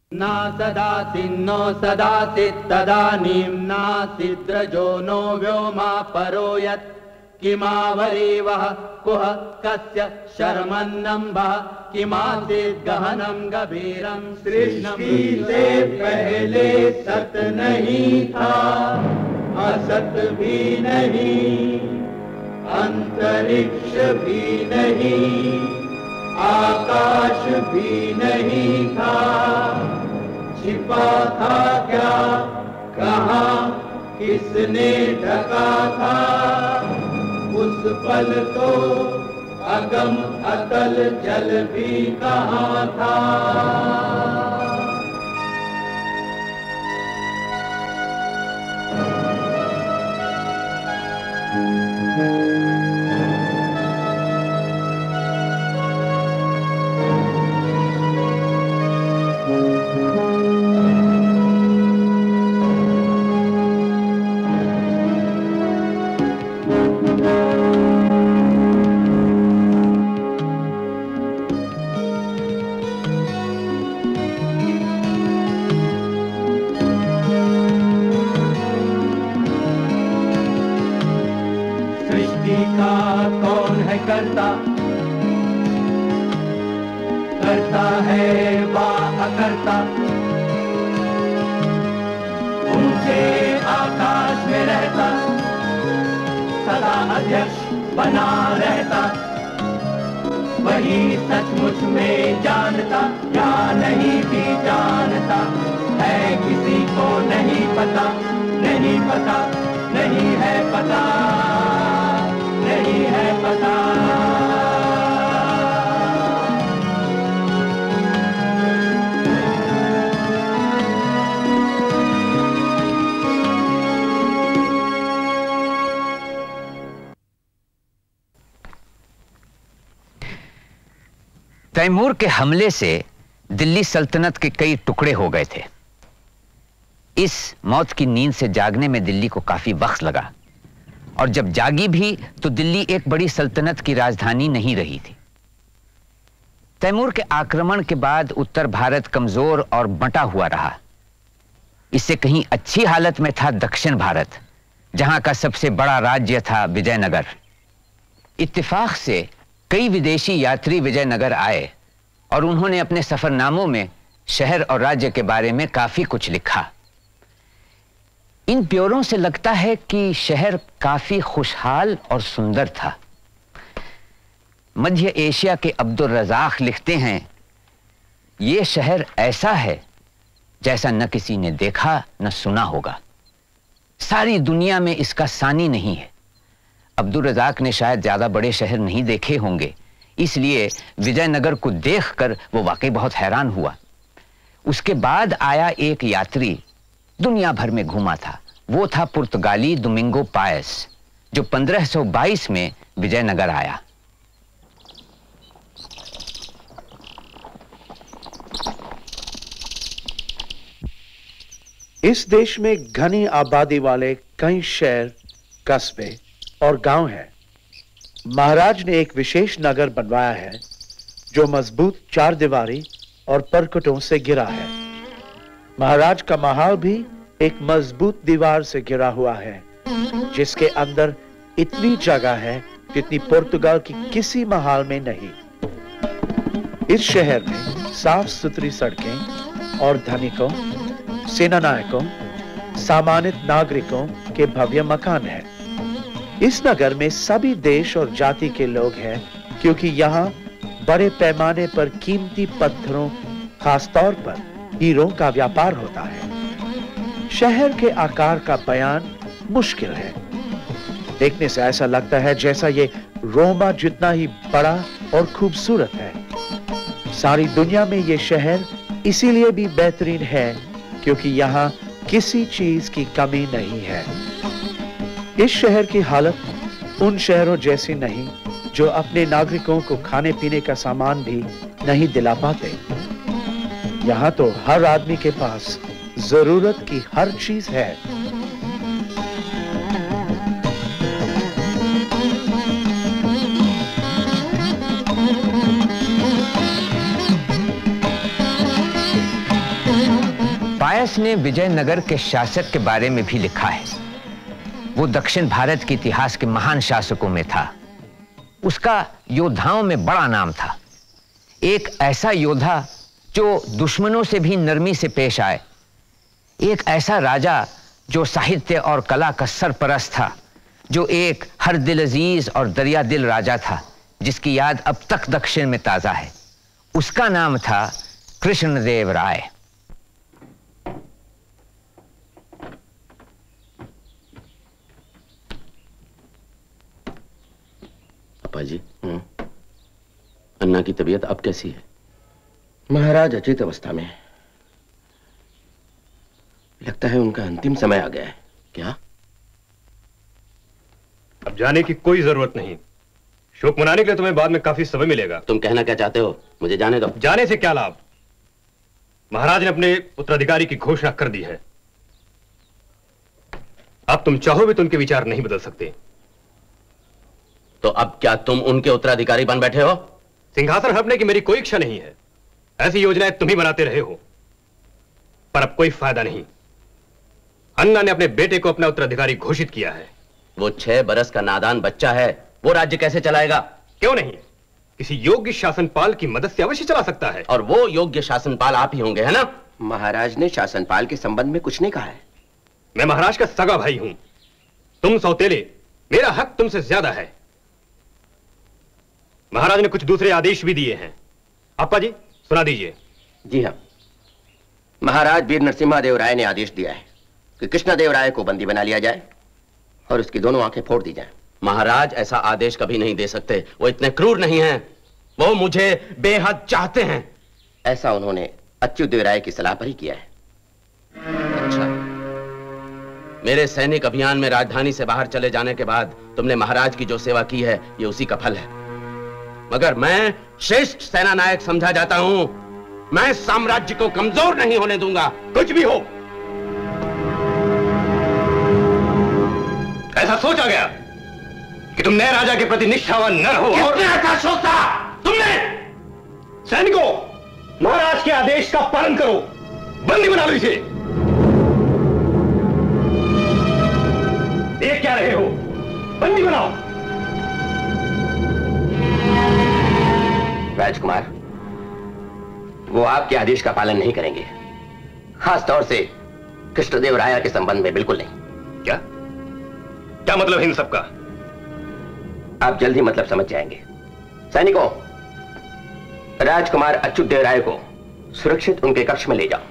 ना सदासिन्नो सदासि तदानीं नासिद्रजो नो व्योमा परो यत् किमावरीवः कुह कस्य शर्मन्नम्भः किमासीत् गहनं गभीरं सृष्टि से पहले सत नहीं था, असत भी नहीं, अंतरिक्ष भी नहीं, आकाश भी नहीं था, छिपा था क्या, कहाँ, किसने ढका था, उस पल तो अगम अतल जल भी कहाँ था। करता है वा अकर्ता, ऊंचे आकाश में रहता, सदा अध्यक्ष बना रहता, वही सचमुच में जानता या नहीं भी जानता है, किसी को नहीं पता, नहीं पता, नहीं है पता, नहीं है पता। तैमूर के हमले से दिल्ली सल्तनत के कई टुकड़े हो गए थे। इस मौत की नींद से जागने में दिल्ली को काफी वक्त लगा, और जब जागी भी तो दिल्ली एक बड़ी सल्तनत की राजधानी नहीं रही थी। तैमूर के आक्रमण के बाद उत्तर भारत कमजोर और बंटा हुआ रहा। इससे कहीं अच्छी हालत में था दक्षिण भारत, जहां का सबसे बड़ा राज्य था विजयनगर। इत्तेफाक से कई विदेशी यात्री विजयनगर आए और उन्होंने अपने सफरनामों में शहर और राज्य के बारे में काफी कुछ लिखा। इन ब्यौरों से लगता है कि शहर काफी खुशहाल और सुंदर था। मध्य एशिया के अब्दुल रज़ाक लिखते हैं, यह शहर ऐसा है जैसा न किसी ने देखा न सुना होगा, सारी दुनिया में इसका सानी नहीं है। अब्दुल रज़ाक ने शायद ज्यादा बड़े शहर नहीं देखे होंगे, इसलिए विजयनगर को देखकर वो वाकई बहुत हैरान हुआ। उसके बाद आया एक यात्री, दुनिया भर में घूमा था। वो था पुर्तगाली डोमिंगो पायस, जो 1522 में विजयनगर आया। इस देश में घनी आबादी वाले कई शहर, कस्बे और गांव हैं। महाराज ने एक विशेष नगर बनवाया है जो मजबूत चार दीवारी और परकटों से घिरा है। महाराज का महल भी एक मजबूत दीवार से घिरा हुआ है, जिसके अंदर इतनी जगह है जितनी पुर्तगाल की किसी महल में नहीं। इस शहर में साफ सुथरी सड़कें और धनिकों, सेनानायकों, सामान्य नागरिकों के भव्य मकान हैं। इस नगर में सभी देश और जाति के लोग हैं, क्योंकि यहाँ बड़े पैमाने पर कीमती पत्थरों, खासतौर पर हीरों का व्यापार होता है। शहर के आकार का बयान मुश्किल है। देखने से ऐसा लगता है जैसा ये रोमा जितना ही बड़ा और खूबसूरत है। सारी दुनिया में ये शहर इसीलिए भी बेहतरीन है क्योंकि यहाँ किसी चीज की कमी नहीं है। इस शहर की हालत उन शहरों जैसी नहीं जो अपने नागरिकों को खाने पीने का सामान भी नहीं दिला पाते। यहाँ तो हर आदमी के पास जरूरत की हर चीज है। पायस ने विजयनगर के शासक के बारे में भी लिखा है। वो दक्षिण भारत के इतिहास के महान शासकों में था। उसका योद्धाओं में बड़ा नाम था। एक ऐसा योद्धा जो दुश्मनों से भी नरमी से पेश आए, एक ऐसा राजा जो साहित्य और कला का सरपरस्त था, जो एक हर दिल अजीज और दरिया दिल राजा था जिसकी याद अब तक दक्षिण में ताजा है। उसका नाम था कृष्णदेव राय। पापा जी, अन्ना की तबीयत अब कैसी है? महाराज अचेत अवस्था में है। लगता है उनका अंतिम समय आ गया है। क्या? अब जाने की कोई जरूरत नहीं। शोक मनाने के लिए तुम्हें बाद में काफी समय मिलेगा। तुम कहना क्या चाहते हो? मुझे जाने दो। जाने से क्या लाभ? महाराज ने अपने उत्तराधिकारी की घोषणा कर दी है। अब तुम चाहो भी तो उनके विचार नहीं बदल सकते। तो अब क्या तुम उनके उत्तराधिकारी बन बैठे हो? सिंहासन हड़पने की मेरी कोई इच्छा नहीं है। ऐसी योजनाएं तुम ही बनाते रहे हो, पर अब कोई फायदा नहीं। अन्ना ने अपने बेटे को अपना उत्तराधिकारी घोषित किया है। वो 6 बरस का नादान बच्चा है, वो राज्य कैसे चलाएगा? क्यों नहीं, किसी योग्य शासनपाल की मदद से अवश्य चला सकता है। और वो योग्य शासनपाल आप ही होंगे, है ना? महाराज ने शासनपाल के संबंध में कुछ नहीं कहा है। मैं महाराज का सगा भाई हूं। तुम सौतेले, मेरा हक तुमसे ज्यादा है। महाराज ने कुछ दूसरे आदेश भी दिए हैं। अप्पा जी सुना दीजिए। जी हाँ, महाराज वीर नरसिम्हा राय ने आदेश दिया है कि कृष्णदेव राय को बंदी बना लिया जाए और उसकी दोनों आंखें फोड़ दी जाएं। महाराज ऐसा आदेश कभी नहीं दे सकते। वो इतने क्रूर नहीं हैं। वो मुझे बेहद चाहते हैं। ऐसा उन्होंने अच्युतदेव राय की सलाह पर ही किया है। अच्छा, मेरे सैनिक अभियान में राजधानी से बाहर चले जाने के बाद तुमने महाराज की जो सेवा की है, ये उसी का फल है। मगर मैं श्रेष्ठ सेना नायक समझा जाता हूं। मैं साम्राज्य को कमजोर नहीं होने दूंगा, कुछ भी हो। ऐसा सोचा गया कि तुम नए राजा के प्रति निष्ठावान न रहो। किसने ऐसा सोचा? तुमने। सैनिकों, महाराज के आदेश का पालन करो। बंदी बना लो इसे। देख क्या रहे हो? बंदी बनाओ। राजकुमार, वो आपके आदेश का पालन नहीं करेंगे, खास तौर से कृष्णदेव राय के संबंध में बिल्कुल नहीं। क्या क्या मतलब इन सब का? आप जल्द ही मतलब समझ जाएंगे। सैनिकों, राजकुमार अच्युतदेव राय को सुरक्षित उनके कक्ष में ले जाओ।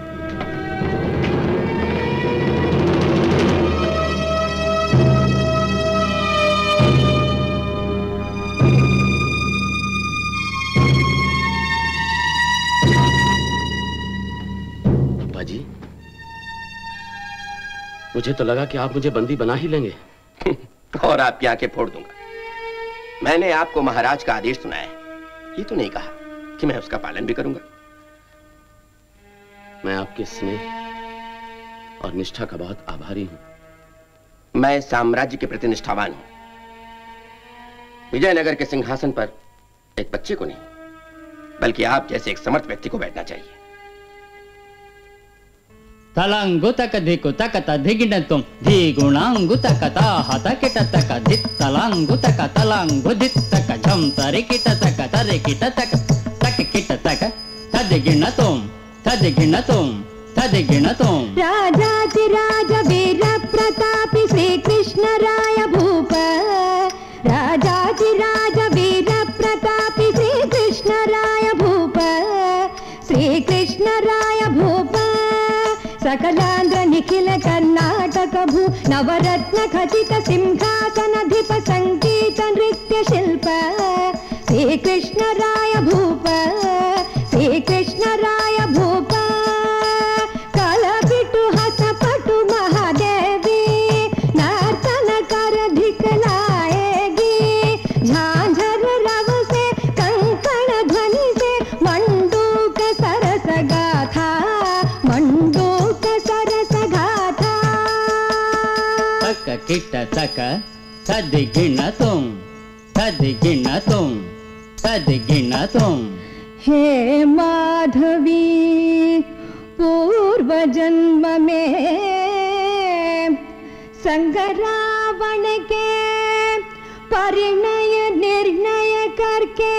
जी, मुझे तो लगा कि आप मुझे बंदी बना ही लेंगे। और आपकी आंखें फोड़ दूंगा। मैंने आपको महाराज का आदेश सुनाया है, ये तो नहीं कहा कि मैं उसका पालन भी करूंगा। मैं आपके स्नेह और निष्ठा का बहुत आभारी हूं। मैं साम्राज्य के प्रति निष्ठावान हूं। विजयनगर के सिंहासन पर एक बच्चे को नहीं, बल्कि आप जैसे एक समर्थ व्यक्ति को बैठना चाहिए। तलांगुतक धिकुतक धिगिणतुम धिगुणांगुतक ताहतकिटतक धित्तलांगुतक तलांगुधित्तक झम तरिकिटतक तरिकिटतक तकिकिटतक तदिगिणतुम तदिगिणतुम तदिगिणतुम। राजाधिराज वीर प्रतापी श्री कृष्ण राय भूप। राजाधिराज वीर प्रतापी श्री कृष्ण राय भूप। श्री कृष्ण राय भूप। सकलांध्र निखिल कर्नाटक भू नवरत्न खचित सिंहासनाधिप संगीत नृत्य शिल्प। श्री कृष्ण राय भूप। श्री कृष्ण राय भूप। कलपिटु हसपटु महादेवी नर्तन कर धिकलाएगी। झांझर रव से कंकण ध्वनि से मंडूक सरस गाथा। मंडूक सरस गाथा। तक किट तक तदिगिणतुम तदिगिणतुम तदिगिणतुम। हे माधवी पूर्व पूर्व जन्म में संग रावण के परिणय निर्णय करके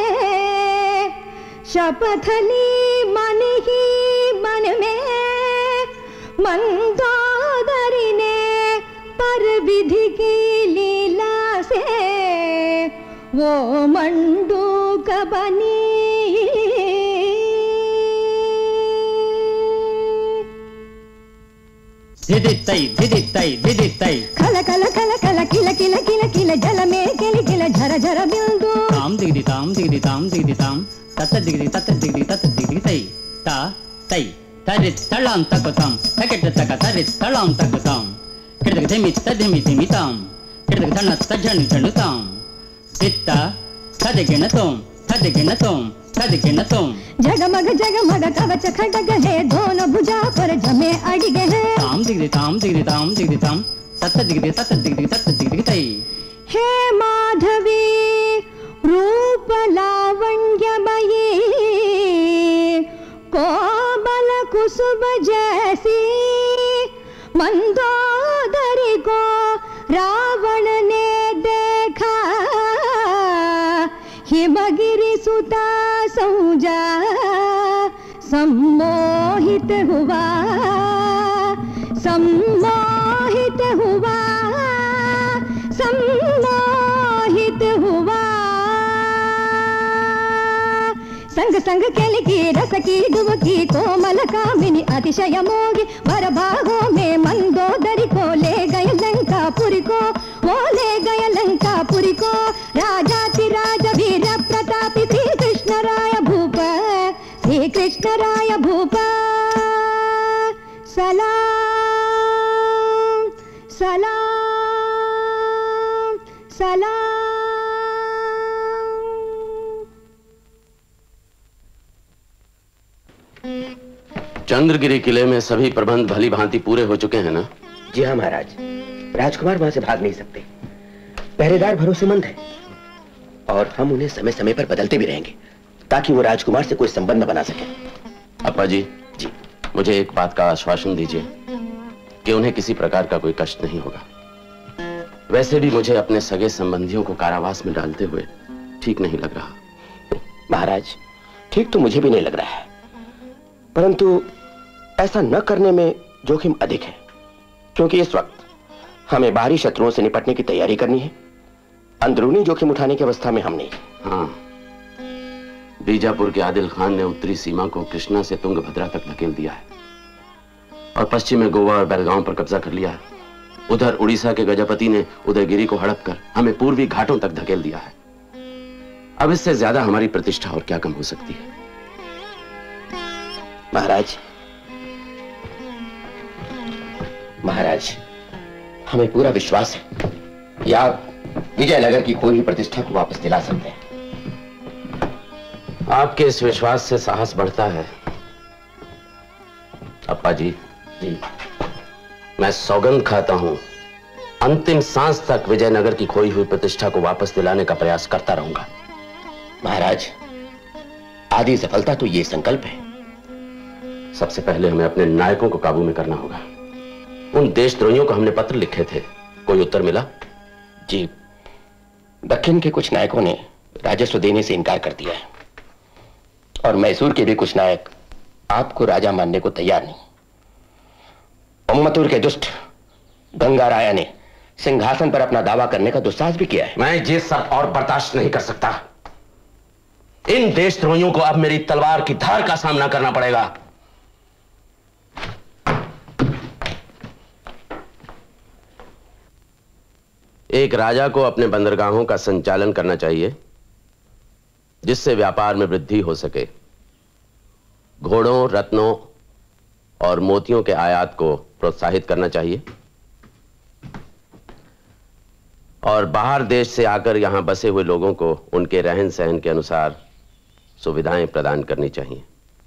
शपथ ली मन ही मन में मंदोदरी ने पर विधि की लीला से वो मंडूक बनी। धिदित्तै खल खल खल खल किल किल किल किल जल में किल किल झर झर बिंदु ताम दिगदी ताम तत दिगदी तै ता तै तरित तलां तकताम तकेट तक तरित तलां तकताम किडक धमित ताम किडक धन तजन जनुताम दित्ता तदगिनतोम जगमग जगमग कवच खड़ग है दोनों भुजा पर जमे अड़ग है। ताम दिगदी ताम तत दिगदी तै हे माधवी रूप लावण्यमयी कोमल कुसुम जैसी मंदोदरी को रावण ने देखा हिमगिरि सुता सौजा सम्मोहित हुआ संग संग केली की रस की डुबकी कोमल कामिनी अतिशय मोगी वर भागों में मंदोदरी को ले गए लंकापुरी को वो ले गए लंकापुरी को राजातिराज वीर प्रतापी श्री कृष्ण राय भूप सलाम सलाम सलाम। चंद्रगिरी किले में सभी प्रबंध भली भांति पूरे हो चुके हैं ना? जी हाँ महाराज, राजकुमार वहां से भाग नहीं सकते। पहरेदार भरोसेमंद है और हम उन्हें समय समय पर बदलते भी रहेंगे ताकि वो राजकुमार से कोई संबंध न बना सके। अप्पा जी, मुझे एक बात का आश्वासन दीजिए कि उन्हें किसी प्रकार का कोई कष्ट नहीं होगा। वैसे भी मुझे अपने सगे संबंधियों को कारावास में डालते हुए ठीक नहीं लग रहा। महाराज, ठीक तो मुझे भी नहीं लग रहा है, परंतु ऐसा न करने में जोखिम अधिक है, क्योंकि इस वक्त हमें बाहरी शत्रुओं से निपटने की तैयारी करनी है। अंदरूनी जोखिम उठाने की अवस्था में हम नहीं। हाँ, बीजापुर के आदिल खान ने उत्तरी सीमा को कृष्णा से तुंगभद्रा तक धकेल दिया है और पश्चिम में गोवा और बेलगांव पर कब्जा कर लिया है। उधर उड़ीसा के गजपति ने उदयगिरी को हड़प कर हमें पूर्वी घाटों तक धकेल दिया है। अब इससे ज्यादा हमारी प्रतिष्ठा और क्या कम हो सकती है? महाराज, हमें पूरा विश्वास है कि आप विजयनगर की खोई हुई प्रतिष्ठा को वापस दिला सकते हैं। आपके इस विश्वास से साहस बढ़ता है। अप्पा जी, मैं सौगंध खाता हूं, अंतिम सांस तक विजयनगर की खोई हुई प्रतिष्ठा को वापस दिलाने का प्रयास करता रहूंगा। महाराज, आधी सफलता तो ये संकल्प है। सबसे पहले हमें अपने नायकों को काबू में करना होगा। उन देशद्रोहियों को हमने पत्र लिखे थे, कोई उत्तर मिला? जी, दक्षिण के कुछ नायकों ने राजस्व देने से इनकार कर दिया है और मैसूर के भी कुछ नायक आपको राजा मानने को तैयार नहीं। उम्मतूर के दुष्ट गंगा राया ने सिंहासन पर अपना दावा करने का दुस्साहस भी किया है। मैं ये सब और बर्दाश्त नहीं कर सकता। इन देशद्रोहियों को अब मेरी तलवार की धार का सामना करना पड़ेगा। एक राजा को अपने बंदरगाहों का संचालन करना चाहिए जिससे व्यापार में वृद्धि हो सके। घोड़ों, रत्नों और मोतियों के आयात को प्रोत्साहित करना चाहिए और बाहर देश से आकर यहां बसे हुए लोगों को उनके रहन सहन के अनुसार सुविधाएं प्रदान करनी चाहिए।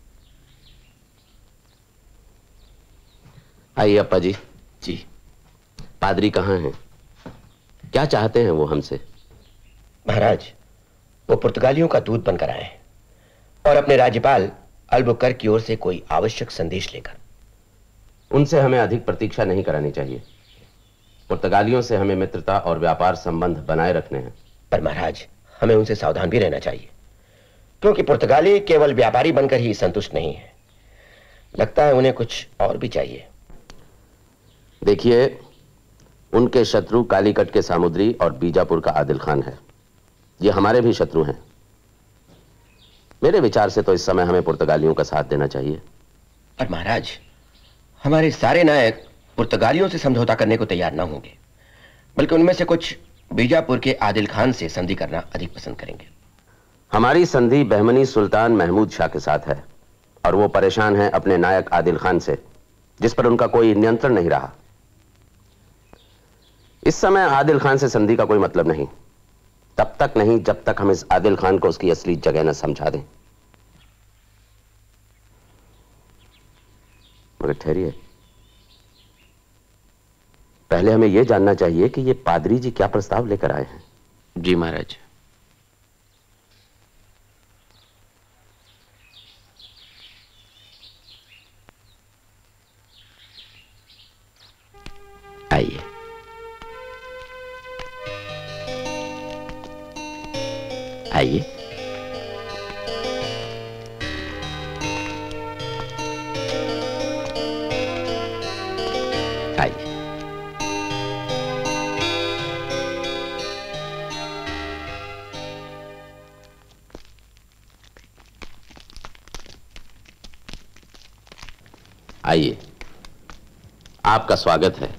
आइए अप्पा जी। पादरी कहां हैं? क्या चाहते हैं वो हमसे? महाराज, वो पुर्तगालियों का दूत बनकर आए हैं और अपने राज्यपाल अल्बुकर्क की ओर से कोई आवश्यक संदेश लेकर। उनसे हमें अधिक प्रतीक्षा नहीं करानी चाहिए। पुर्तगालियों से हमें मित्रता और व्यापार संबंध बनाए रखने हैं। पर महाराज, हमें उनसे सावधान भी रहना चाहिए, क्योंकि पुर्तगाली केवल व्यापारी बनकर ही संतुष्ट नहीं है। लगता है उन्हें कुछ और भी चाहिए। देखिए, उनके शत्रु कालीकट के सामुद्री और बीजापुर का आदिल खान है। ये हमारे भी शत्रु हैं। मेरे विचार से तो इस समय हमें पुर्तगालियों का साथ देना चाहिए। पर महाराज, हमारे सारे नायक पुर्तगालियों से समझौता करने को तैयार ना होंगे, बल्कि उनमें से कुछ बीजापुर के आदिल खान से संधि करना अधिक पसंद करेंगे। हमारी संधि बहमनी सुल्तान महमूद शाह के साथ है, और वो परेशान हैं अपने नायक आदिल खान से, जिस पर उनका कोई नियंत्रण नहीं रहा। इस समय आदिल खान से संधि का कोई मतलब नहीं, तब तक नहीं जब तक हम इस आदिल खान को उसकी असली जगह न समझा दें। मगर ठहरिए, पहले हमें यह जानना चाहिए कि ये पादरी जी क्या प्रस्ताव लेकर आए हैं। जी महाराज। आइए। आइए। आइए। आइए, आपका स्वागत है।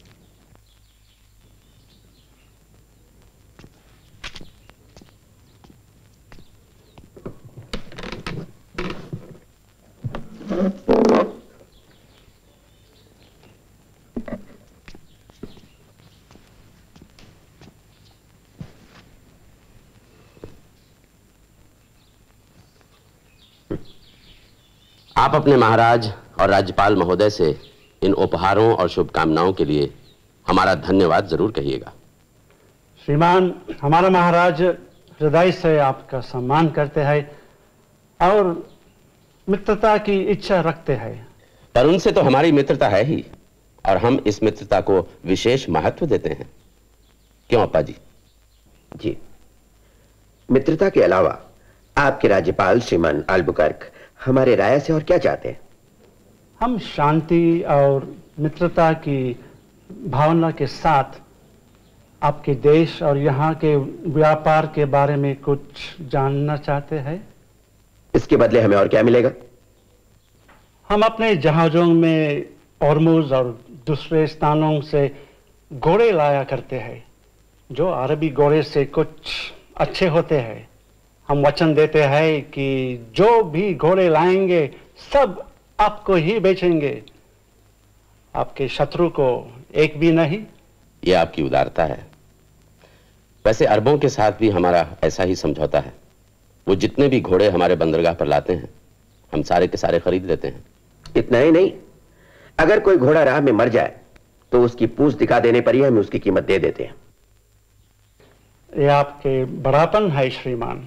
आप अपने महाराज और राज्यपाल महोदय से इन उपहारों और शुभकामनाओं के लिए हमारा धन्यवाद जरूर कहिएगा। श्रीमान, हमारा महाराज हृदय से आपका सम्मान करते हैं और मित्रता की इच्छा रखते हैं। पर उनसे तो हमारी मित्रता है ही, और हम इस मित्रता को विशेष महत्व देते हैं। क्यों अप्पा जी? जी, मित्रता के अलावा आपके राज्यपाल श्रीमान अल्बुकर्क हमारे राय से और क्या चाहते हैं? हम शांति और मित्रता की भावना के साथ आपके देश और यहाँ के व्यापार के बारे में कुछ जानना चाहते हैं। इसके बदले हमें और क्या मिलेगा? हम अपने जहाजों में औरमुज और दूसरे स्थानों से घोड़े लाया करते हैं, जो अरबी घोड़े से कुछ अच्छे होते हैं। हम वचन देते हैं कि जो भी घोड़े लाएंगे सब आपको ही बेचेंगे, आपके शत्रु को एक भी नहीं। यह आपकी उदारता है। वैसे अरबों के साथ भी हमारा ऐसा ही समझौता है। वो जितने भी घोड़े हमारे बंदरगाह पर लाते हैं, हम सारे के सारे खरीद लेते हैं। इतना ही नहीं, अगर कोई घोड़ा राह में मर जाए तो उसकी पूंछ दिखा देने पर ही हम उसकी कीमत दे देते हैं। यह आपके बड़ापन है श्रीमान।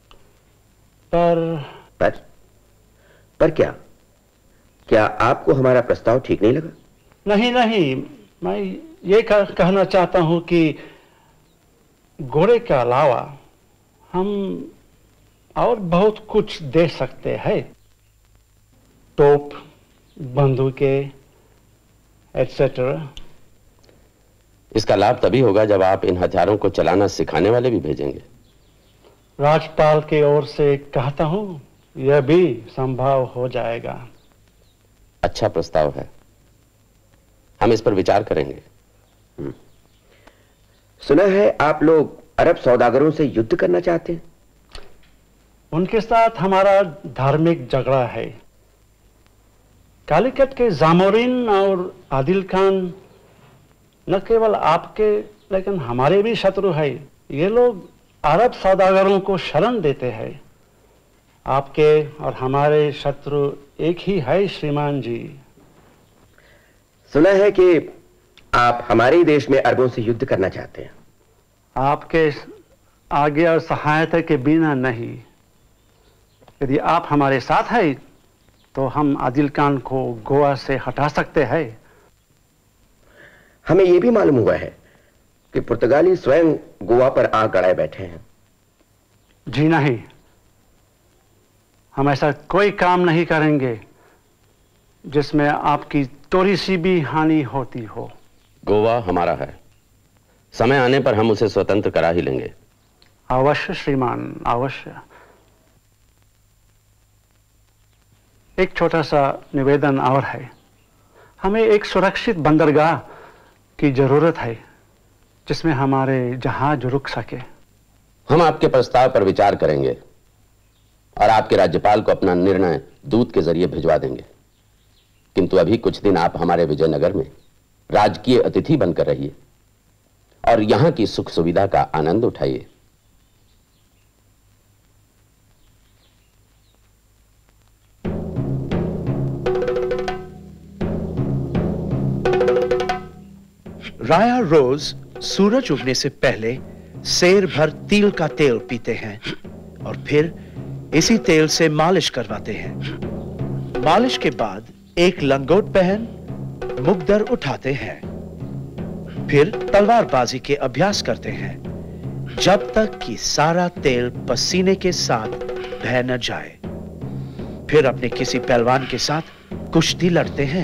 पर क्या आपको हमारा प्रस्ताव ठीक नहीं लगा? नहीं, मैं ये कहना चाहता हूं कि घोड़े के अलावा हम और बहुत कुछ दे सकते हैं। तोप, बंदूकें, एटसेट्रा। इसका लाभ तभी होगा जब आप इन हथियारों को चलाना सिखाने वाले भी भेजेंगे। राज्यपाल की ओर से कहता हूं, यह भी संभव हो जाएगा। अच्छा प्रस्ताव है, हम इस पर विचार करेंगे। सुना है आप लोग अरब सौदागरों से युद्ध करना चाहते हैं। उनके साथ हमारा धार्मिक झगड़ा है। कालीकट के जामोरिन और आदिल खान न केवल आपके लेकिन हमारे भी शत्रु है। ये लोग अरब सौदागरों को शरण देते हैं। आपके और हमारे शत्रु एक ही है श्रीमान जी। सुना है कि आप हमारे ही देश में अरबों से युद्ध करना चाहते हैं। आपके आगे और सहायता के बिना नहीं। यदि आप हमारे साथ हैं तो हम आदिल खान को गोवा से हटा सकते हैं। हमें यह भी मालूम हुआ है कि पुर्तगाली स्वयं गोवा पर आग गड़ाए बैठे हैं। जी नहीं, हम ऐसा कोई काम नहीं करेंगे जिसमें आपकी थोड़ी सी भी हानि होती हो। गोवा हमारा है, समय आने पर हम उसे स्वतंत्र करा ही लेंगे। अवश्य श्रीमान, अवश्य। एक छोटा सा निवेदन और है, हमें एक सुरक्षित बंदरगाह की जरूरत है जिसमें हमारे जहाज रुक सके। हम आपके प्रस्ताव पर विचार करेंगे और आपके राज्यपाल को अपना निर्णय दूत के जरिए भिजवा देंगे, किंतु अभी कुछ दिन आप हमारे विजयनगर में राजकीय अतिथि बनकर रहिए और यहां की सुख सुविधा का आनंद उठाइए। राया रोज सूरज उगने से पहले सेर भर तिल का तेल पीते हैं और फिर इसी तेल से मालिश करवाते हैं। मालिश के बाद एक लंगोट पहन मुकदर उठाते हैं, फिर तलवारबाजी के अभ्यास करते हैं जब तक कि सारा तेल पसीने के साथ बह न जाए। फिर अपने किसी पहलवान के साथ कुश्ती लड़ते हैं।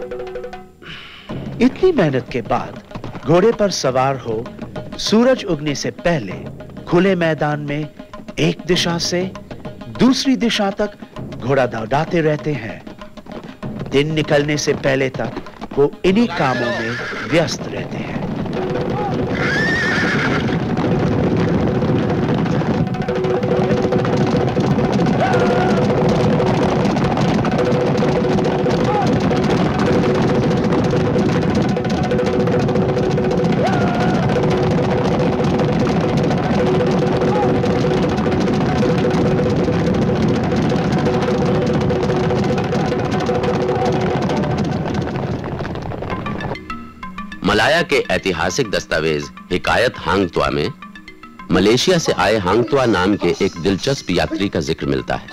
इतनी मेहनत के बाद घोड़े पर सवार हो सूरज उगने से पहले खुले मैदान में एक दिशा से दूसरी दिशा तक घोड़ा दौड़ाते रहते हैं। दिन निकलने से पहले तक वो इन्हीं कामों में व्यस्त रहते हैं। मलाया के ऐतिहासिक दस्तावेज हिकायत हांगतुआ में मलेशिया से आए हांगतुआ नाम के एक दिलचस्प यात्री का जिक्र मिलता है।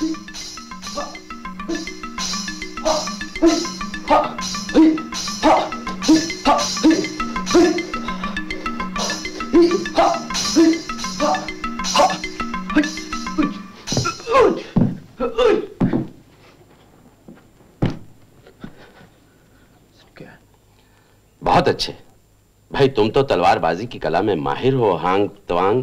बहुत अच्छे भाई, तुम तो तलवारबाजी की कला में माहिर हो हांग त्वांग।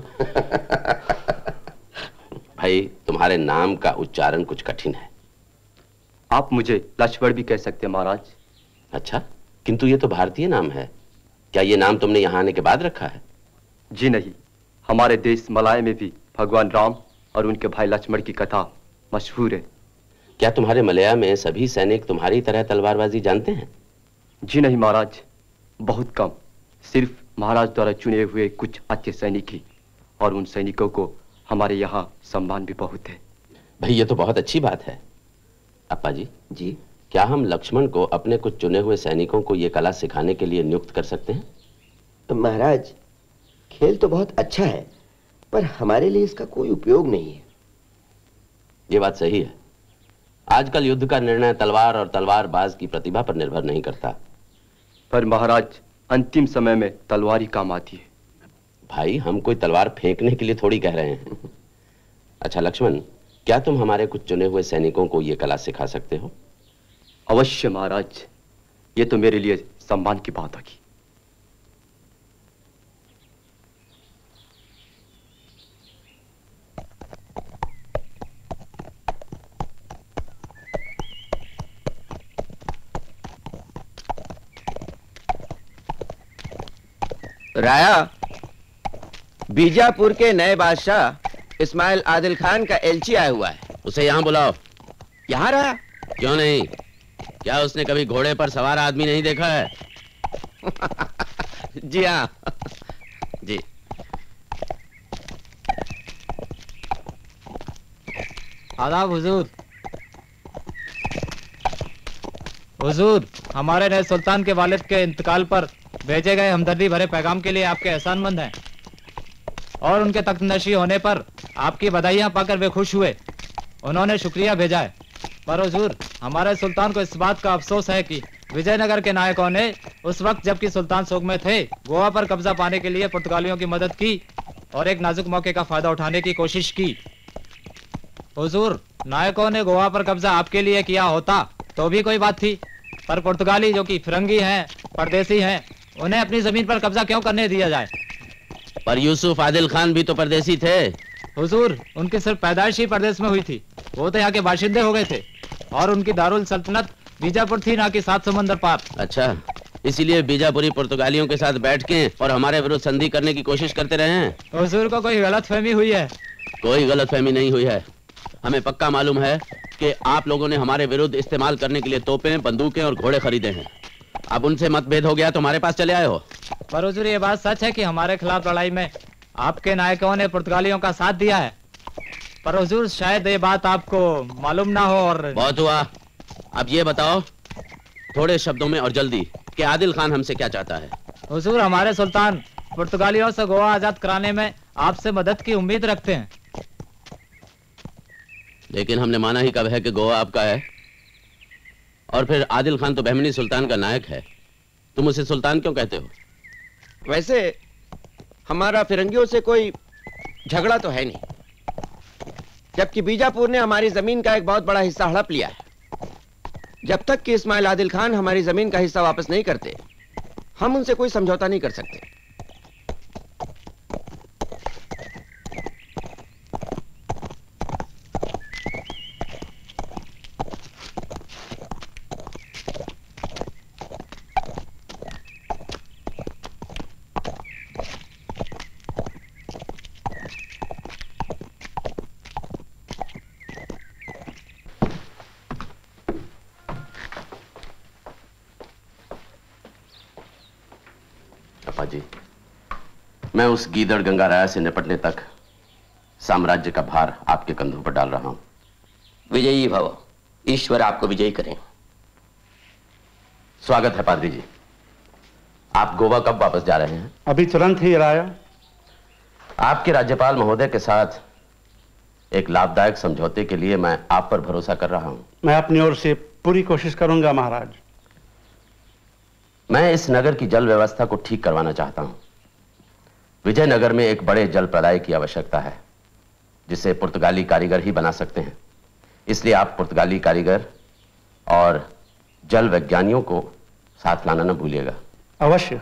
भाई तुम्हारे नाम का उच्चारण कुछ कठिन है। आप मुझे लक्ष्मण भी कह सकते हैं महाराज। अच्छा, किंतु ये तो भारतीय नाम है। क्या ये नाम तुमने यहाँ आने के बाद रखा है? जी नहीं, हमारे देश मलाय में भी भगवान राम और उनके भाई लक्ष्मण की कथा मशहूर है। क्या तुम्हारे मलया में सभी सैनिक तुम्हारी तरह तलवारबाजी जानते हैं? जी नहीं महाराज, बहुत कम। सिर्फ महाराज द्वारा चुने हुए कुछ अच्छे सैनिक ही, और उन सैनिकों को हमारे यहाँ सम्मान भी बहुत है। भाई ये तो बहुत अच्छी बात है। अप्पा जी, क्या हम लक्ष्मण को अपने कुछ चुने हुए सैनिकों को ये कला सिखाने के लिए नियुक्त कर सकते हैं? तो महाराज, खेल तो बहुत अच्छा है, पर हमारे लिए इसका कोई उपयोग नहीं है। ये बात सही है। आजकल युद्ध का निर्णय तलवार और तलवारबाज की प्रतिभा पर निर्भर नहीं करता। पर महाराज, अंतिम समय में तलवार ही काम आती है। भाई हम कोई तलवार फेंकने के लिए थोड़ी कह रहे हैं। अच्छा लक्ष्मण, क्या तुम हमारे कुछ चुने हुए सैनिकों को यह कला सिखा सकते हो? अवश्य महाराज, ये तो मेरे लिए सम्मान की बात होगी। राया, बीजापुर के नए बादशाह इस्माइल आदिल खान का एलची आया हुआ है। उसे यहाँ बुलाओ। यहाँ रहा? क्यों नहीं? क्या उसने कभी घोड़े पर सवार आदमी नहीं देखा है? जी हाँ। जी। आदाब हुजूर। हुजूर, हमारे नए सुल्तान के वालिद के इंतकाल पर भेजे गए हमदर्दी भरे पैगाम के लिए आपके एहसानमंद हैं, और उनके तख्तनशी होने पर आपकी बधाइयां पाकर वे खुश हुए। उन्होंने शुक्रिया भेजा है। पर हुजूर, हमारे सुल्तान को इस बात का अफसोस है कि विजयनगर के नायकों ने उस वक्त जबकि सुल्तान सोग में थे, गोवा पर कब्जा पाने के लिए पुर्तगालियों की मदद की और एक नाजुक मौके का फायदा उठाने की कोशिश की। हुजूर, नायकों ने गोवा पर कब्जा आपके लिए किया होता तो भी कोई बात थी, पर पुर्तगाली जो कि फिरंगी हैं, परदेसी हैं, उन्हें अपनी जमीन पर कब्जा क्यों करने दिया जाए? पर यूसुफ आदिल खान भी तो परदेसी थे। हुजूर, उनकी सिर्फ पैदाइश ही परदेश में हुई थी, वो तो यहाँ के बाशिंदे हो गए थे और उनकी दारुल सल्तनत बीजापुर थी, ना कि 7 समंदर पार। अच्छा, इसीलिए बीजापुरी पुर्तगालियों के साथ बैठ के और हमारे विरुद्ध संधि करने की कोशिश करते रहे हैं। हुजूर को कोई गलतफहमी हुई है? कोई गलतफहमी नहीं हुई है। हमें पक्का मालूम है कि आप लोगों ने हमारे विरुद्ध इस्तेमाल करने के लिए तोपें, बंदूकें और घोड़े खरीदे हैं। अब उनसे मतभेद हो गया तो हमारे पास चले आए हो। पर हुजूर, ये बात सच है कि हमारे खिलाफ लड़ाई में आपके नायकों ने पुर्तगालियों का साथ दिया है, पर हुजूर शायद ये बात आपको मालूम ना हो। और बहुत हुआ, अब ये बताओ थोड़े शब्दों में और जल्दी कि आदिल खान हमसे क्या चाहता है। हुजूर, हमारे सुल्तान पुर्तगालियों से गोवा आजाद कराने में आपसे मदद की उम्मीद रखते हैं। लेकिन हमने माना ही कब है कि गोवा आपका है? और फिर आदिल खान तो बहमनी सुल्तान का नायक है, तुम उसे सुल्तान क्यों कहते हो? वैसे हमारा फिरंगियों से कोई झगड़ा तो है नहीं, जबकि बीजापुर ने हमारी जमीन का एक बहुत बड़ा हिस्सा हड़प लिया है। जब तक कि इस्माइल आदिल खान हमारी जमीन का हिस्सा वापस नहीं करते, हम उनसे कोई समझौता नहीं कर सकते। जी, मैं उस गीदड़ गंगाराया से निपटने तक साम्राज्य का भार आपके कंधों पर डाल रहा हूं। विजयी भव, ईश्वर आपको विजयी करें। स्वागत है पादरी जी। आप गोवा कब वापस जा रहे हैं? अभी तुरंत ही राया। आपके राज्यपाल महोदय के साथ एक लाभदायक समझौते के लिए मैं आप पर भरोसा कर रहा हूं। मैं अपनी ओर से पूरी कोशिश करूंगा महाराज। मैं इस नगर की जल व्यवस्था को ठीक करवाना चाहता हूं। विजयनगर में एक बड़े जल प्रदाय की आवश्यकता है, जिसे पुर्तगाली कारीगर ही बना सकते हैं। इसलिए आप पुर्तगाली कारीगर और जल वैज्ञानियों को साथ लाना न भूलिएगा। अवश्य।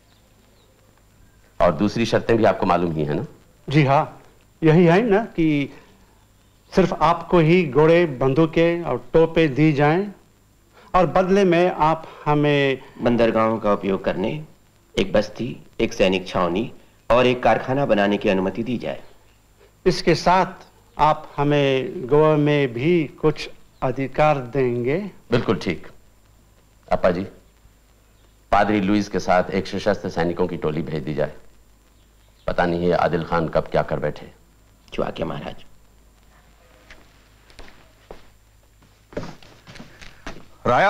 और दूसरी शर्तें भी आपको मालूम ही है ना? जी हाँ, यही है ना कि सिर्फ आपको ही घोड़े, बंदूकें और तोपें दी जाएं और बदले में आप हमें बंदरगाहों का उपयोग करने, एक बस्ती, एक सैनिक छावनी और एक कारखाना बनाने की अनुमति दी जाए। इसके साथ आप हमें गोवा में भी कुछ अधिकार देंगे? बिल्कुल ठीक। अपा जी, पादरी लुइस के साथ एक सशस्त्र सैनिकों की टोली भेज दी जाए। पता नहीं है आदिल खान कब क्या कर बैठे। जो आज्ञा महाराज। राया,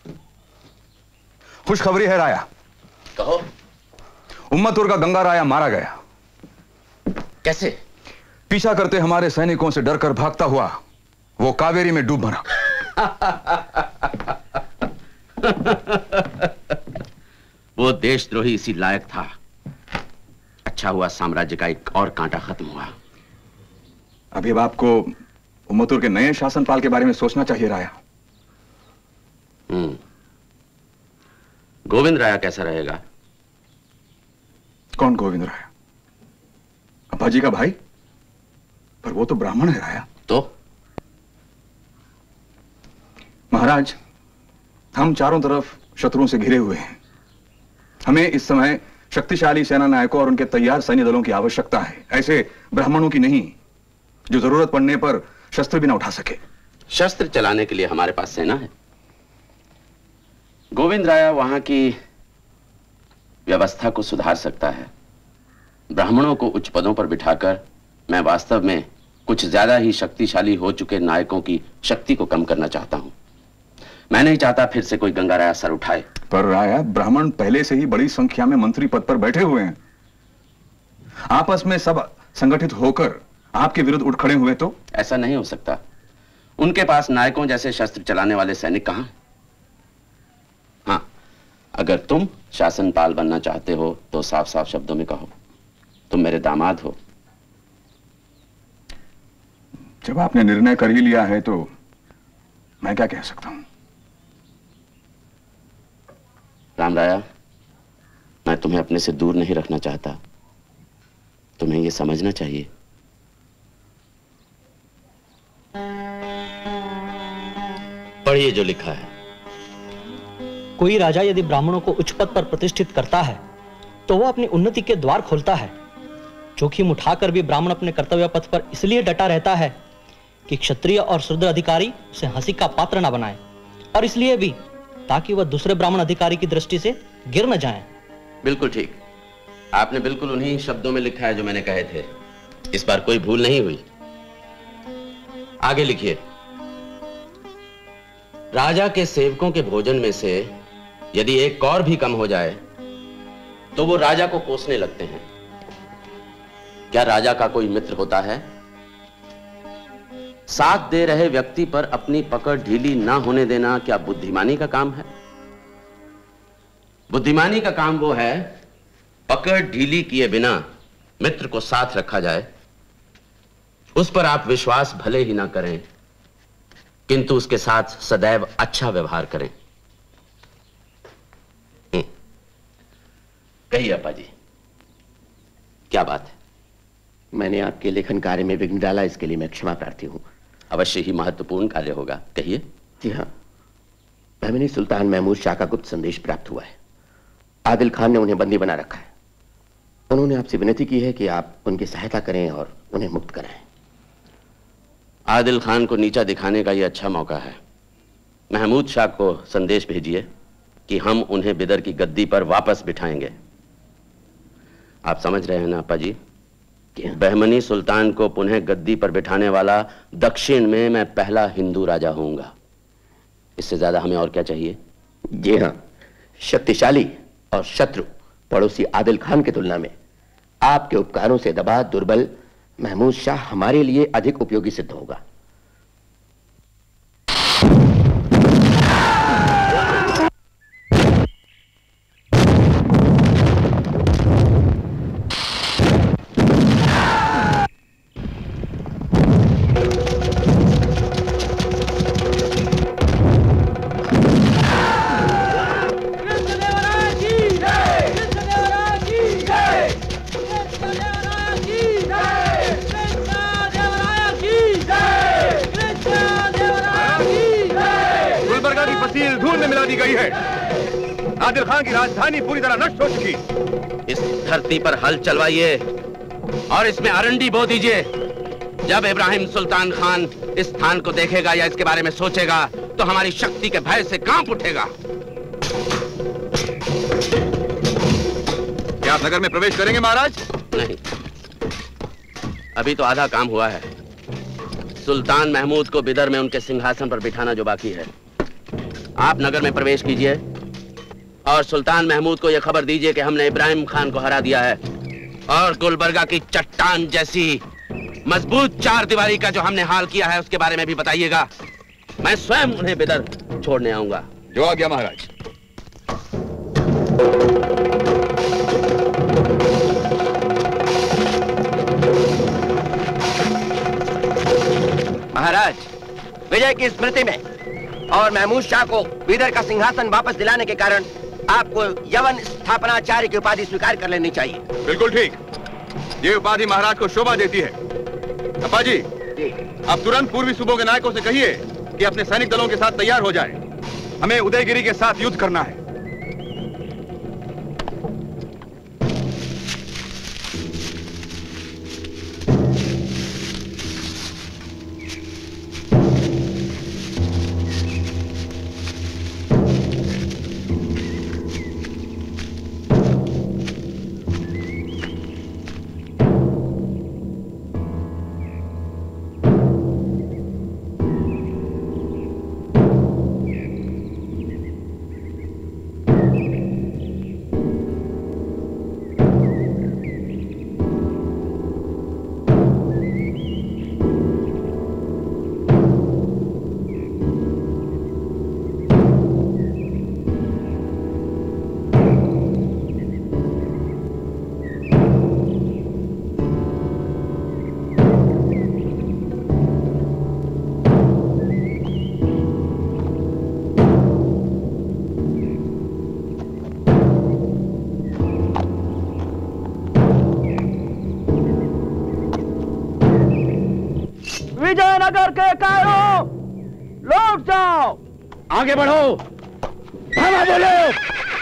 खुशखबरी है राया। कहो। उम्मतुर का गंगा राया मारा गया। कैसे? पीछा करते हमारे सैनिकों से डरकर भागता हुआ वो कावेरी में डूब मरा। वो देशद्रोही इसी लायक था। अच्छा हुआ साम्राज्य का एक और कांटा खत्म हुआ। अभी अब आपको उम्मतुर के नए शासनपाल के बारे में सोचना चाहिए राया। गोविंद राया कैसा रहेगा? कौन गोविंद राया? अब्बा जी का भाई? पर वो तो ब्राह्मण है राया। तो महाराज, हम चारों तरफ शत्रुओं से घिरे हुए हैं। हमें इस समय शक्तिशाली सेना नायकों और उनके तैयार सैन्य दलों की आवश्यकता है, ऐसे ब्राह्मणों की नहीं जो जरूरत पड़ने पर शस्त्र भी ना उठा सके। शस्त्र चलाने के लिए हमारे पास सेना है। गोविंद राया वहां की व्यवस्था को सुधार सकता है। ब्राह्मणों को उच्च पदों पर बिठाकर मैं वास्तव में कुछ ज्यादा ही शक्तिशाली हो चुके नायकों की शक्ति को कम करना चाहता हूं। मैं नहीं चाहता फिर से कोई गंगा राया सर उठाए। पर राया, ब्राह्मण पहले से ही बड़ी संख्या में मंत्री पद पर बैठे हुए हैं। आपस में सब संगठित होकर आपके विरुद्ध उठ खड़े हुए तो? ऐसा नहीं हो सकता। उनके पास नायकों जैसे शस्त्र चलाने वाले सैनिक कहां? हाँ, अगर तुम शासनपाल बनना चाहते हो तो साफ साफ शब्दों में कहो, तुम मेरे दामाद हो। जब आपने निर्णय कर ही लिया है तो मैं क्या कह सकता हूं? रामराया, मैं तुम्हें अपने से दूर नहीं रखना चाहता, तुम्हें यह समझना चाहिए। पढ़िए जो लिखा है। कोई राजा यदि ब्राह्मणों को उच्च पद पर प्रतिष्ठित करता है तो वह अपनी उन्नति के द्वार खोलता है। जोखिम उठाकर भी ब्राह्मण अपने कर्तव्य पथ पर इसलिए डटा रहता है कि क्षत्रिय और शूद्र अधिकारी उसे हंसी का पात्र न बनाए, और इसलिए भी ताकि वह दूसरे ब्राह्मण अधिकारी की दृष्टि से गिर न जाएं। बिल्कुल ठीक, आपने बिल्कुल उन्हीं शब्दों में लिखा है जो मैंने कहे थे। इस बार कोई भूल नहीं हुई। आगे लिखिए। राजा के सेवकों के भोजन में से यदि एक कौर भी कम हो जाए तो वो राजा को कोसने लगते हैं। क्या राजा का कोई मित्र होता है? साथ दे रहे व्यक्ति पर अपनी पकड़ ढीली ना होने देना क्या बुद्धिमानी का काम है? बुद्धिमानी का काम वो है, पकड़ ढीली किए बिना मित्र को साथ रखा जाए। उस पर आप विश्वास भले ही ना करें, किंतु उसके साथ सदैव अच्छा व्यवहार करें। कहिए अपा जी, क्या बात है? मैंने आपके लेखन कार्य में विघ्न डाला, इसके लिए मैं क्षमा प्रार्थी हूं। अवश्य ही महत्वपूर्ण कार्य होगा, कहिए। जी हाँ, बहमनी सुल्तान महमूद शाह का गुप्त संदेश प्राप्त हुआ है। आदिल खान ने उन्हें बंदी बना रखा है। उन्होंने आपसे विनती की है कि आप उनकी सहायता करें और उन्हें मुक्त कराएं। आदिल खान को नीचा दिखाने का यह अच्छा मौका है। महमूद शाह को संदेश भेजिए कि हम उन्हें बिदर की गद्दी पर वापस बिठाएंगे। आप समझ रहे हैं ना अपा जी? बहमनी सुल्तान को पुनः गद्दी पर बिठाने वाला दक्षिण में मैं पहला हिंदू राजा होऊंगा। इससे ज्यादा हमें और क्या चाहिए? जी हाँ, शक्तिशाली और शत्रु पड़ोसी आदिल खान की तुलना में आपके उपकारों से दबा दुर्बल महमूद शाह हमारे लिए अधिक उपयोगी सिद्ध होगा। आदिल खान की राजधानी पूरी तरह नष्ट हो चुकी। इस धरती पर हल चलवाइए और इसमें अरंडी बो दीजिए। जब इब्राहिम सुल्तान खान इस स्थान को देखेगा या इसके बारे में सोचेगा तो हमारी शक्ति के भय से कांप उठेगा। क्या आप नगर में प्रवेश करेंगे महाराज? नहीं, अभी तो आधा काम हुआ है। सुल्तान महमूद को बिदर में उनके सिंहासन पर बिठाना जो बाकी है। आप नगर में प्रवेश कीजिए और सुल्तान महमूद को यह खबर दीजिए कि हमने इब्राहिम खान को हरा दिया है, और गुलबर्गा की चट्टान जैसी मजबूत चार दीवारी का जो हमने हाल किया है उसके बारे में भी बताइएगा। मैं स्वयं उन्हें बिदर छोड़ने आऊंगा। जो आ गया महाराज। महाराज, विजय की स्मृति में और महमूद शाह को बीदर का सिंहासन वापस दिलाने के कारण आपको यवन स्थापनाचार्य की उपाधि स्वीकार कर लेनी चाहिए। बिल्कुल ठीक, ये उपाधि महाराज को शोभा देती है। अपा जी, अब तुरंत पूर्वी सूबों के नायकों से कहिए कि अपने सैनिक दलों के साथ तैयार हो जाएं। हमें उदयगिरी के साथ युद्ध करना है। नगर के कायरों, लौट जाओ। आगे बढ़ो, भागा बोलो।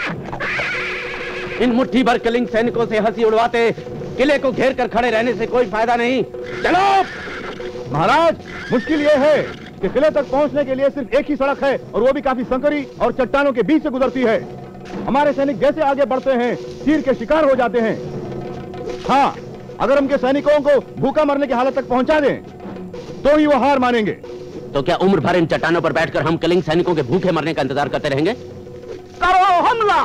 इन मुट्ठी भर कलिंग सैनिकों से हंसी उड़वाते किले को घेर कर खड़े रहने से कोई फायदा नहीं। चलो। महाराज, मुश्किल यह है कि किले तक पहुंचने के लिए सिर्फ एक ही सड़क है और वो भी काफी संकरी और चट्टानों के बीच से गुजरती है। हमारे सैनिक जैसे आगे बढ़ते हैं तीर के शिकार हो जाते हैं। हाँ, अगर हम के सैनिकों को भूखा मरने की हालत तक पहुंचा दें तो ही वो हार मानेंगे। तो क्या उम्र भर इन चट्टानों पर बैठकर हम कलिंग सैनिकों के भूखे मरने का इंतजार करते रहेंगे? करो हमला।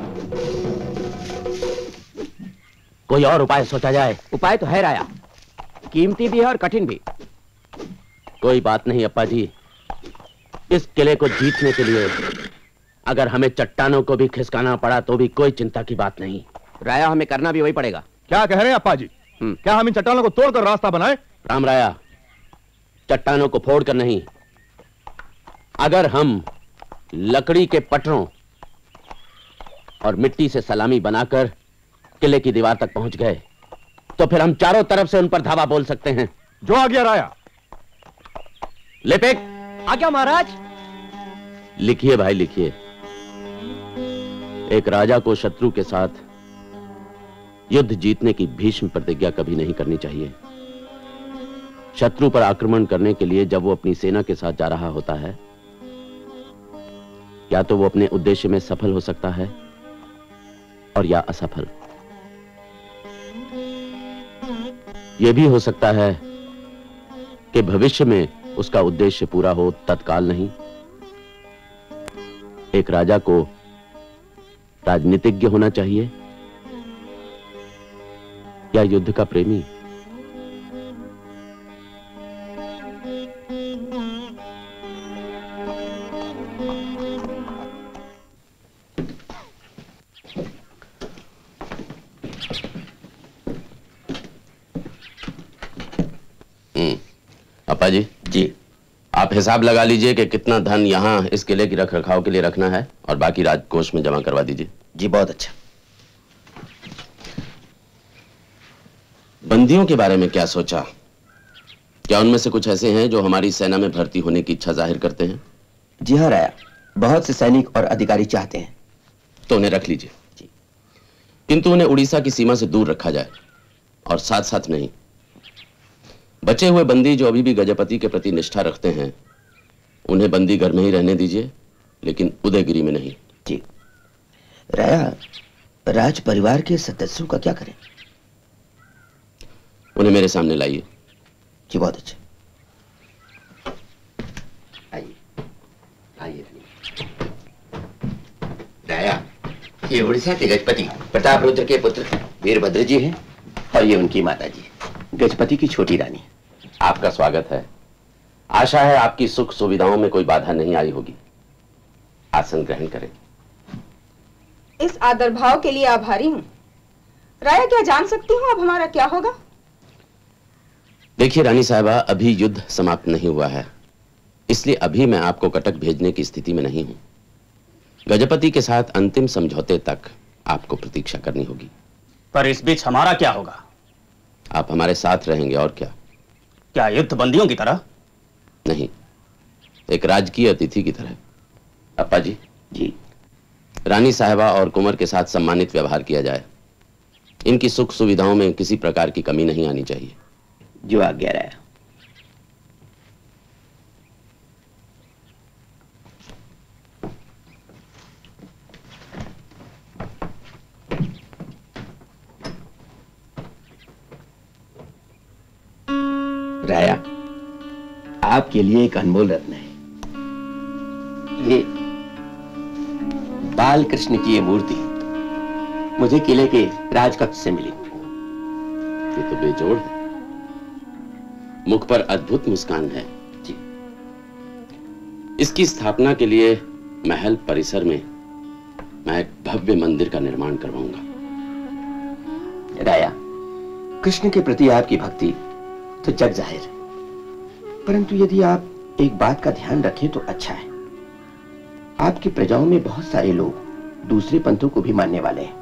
कोई और उपाय सोचा जाए। उपाय तो है राया, कीमती भी है और कठिन भी। कोई बात नहीं अप्पा जी, इस किले को जीतने के लिए अगर हमें चट्टानों को भी खिसकाना पड़ा तो भी कोई चिंता की बात नहीं। राया, हमें करना भी वही पड़ेगा। क्या कह रहे हैं अप्पा जी? क्या हम इन चट्टानों को तोड़कर रास्ता बनाएं? राम राया, चट्टानों को फोड़कर नहीं, अगर हम लकड़ी के पटरों और मिट्टी से सलामी बनाकर किले की दीवार तक पहुंच गए तो फिर हम चारों तरफ से उन पर धावा बोल सकते हैं। जो आ गया राया। लिपिक। आ गया महाराज। लिखिए भाई लिखिए। एक राजा को शत्रु के साथ युद्ध जीतने की भीष्म प्रतिज्ञा कभी नहीं करनी चाहिए। शत्रु पर आक्रमण करने के लिए जब वो अपनी सेना के साथ जा रहा होता है, या तो वो अपने उद्देश्य में सफल हो सकता है और या असफल। यह भी हो सकता है कि भविष्य में उसका उद्देश्य पूरा हो, तत्काल नहीं। एक राजा को राजनीतिज्ञ होना चाहिए या युद्ध का प्रेमी? अप्पा जी। जी। आप हिसाब लगा लीजिए कि कितना धन यहाँ इस किले की रखरखाव के लिए रखना है और बाकी राजकोष में जमा करवा दीजिए। जी बहुत अच्छा। बंदियों के बारे में क्या सोचा? क्या उनमें से कुछ ऐसे हैं जो हमारी सेना में भर्ती होने की इच्छा जाहिर करते हैं? जी हाँ राया, बहुत से सैनिक और अधिकारी चाहते हैं। तो उन्हें रख लीजिए जी, किंतु उन्हें उड़ीसा की सीमा से दूर रखा जाए और साथ साथ नहीं, बचे हुए बंदी जो अभी भी गजपति के प्रति निष्ठा रखते हैं उन्हें बंदी घर में ही रहने दीजिए, लेकिन उदयगिरी में नहीं। जी। राया, राज परिवार के सदस्यों का क्या करें? उन्हें मेरे सामने लाइए। जी बहुत अच्छा। आइए आइए। राया, ये उड़ीसा के गजपति प्रताप रुद्र के पुत्र वीरभद्र जी हैं और ये उनकी माता जी, गजपति की छोटी रानी। आपका स्वागत है। आशा है आपकी सुख सुविधाओं में कोई बाधा नहीं आई होगी। आसन ग्रहण करें। इस आदर भाव के लिए आभारी हूं। राया, क्या जान सकती हूं अब हमारा क्या होगा? देखिए रानी साहिबा, अभी युद्ध समाप्त नहीं हुआ है, इसलिए अभी मैं आपको कटक भेजने की स्थिति में नहीं हूं। गजपति के साथ अंतिम समझौते तक आपको प्रतीक्षा करनी होगी। पर इस बीच हमारा क्या होगा? आप हमारे साथ रहेंगे और क्या। क्या युद्ध बंदियों की तरह? नहीं, एक राजकीय अतिथि की तरह। अप्पा जी। जी। रानी साहिबा और कुंवर के साथ सम्मानित व्यवहार किया जाए। इनकी सुख सुविधाओं में किसी प्रकार की कमी नहीं आनी चाहिए। जो आज्ञा राया। राया, आपके लिए एक अनमोल रत्न है। ये बाल कृष्ण की ये मूर्ति मुझे किले के राजकक्ष से मिली। ये तो बेजोड़ है, मुख पर अद्भुत मुस्कान है। जी। इसकी स्थापना के लिए महल परिसर में मैं एक भव्य मंदिर का निर्माण करवाऊंगा। राया, कृष्ण के प्रति आपकी भक्ति तो जग जाहिर, परंतु यदि आप एक बात का ध्यान रखें तो अच्छा है। आपकी प्रजाओं में बहुत सारे लोग दूसरे पंथों को भी मानने वाले हैं।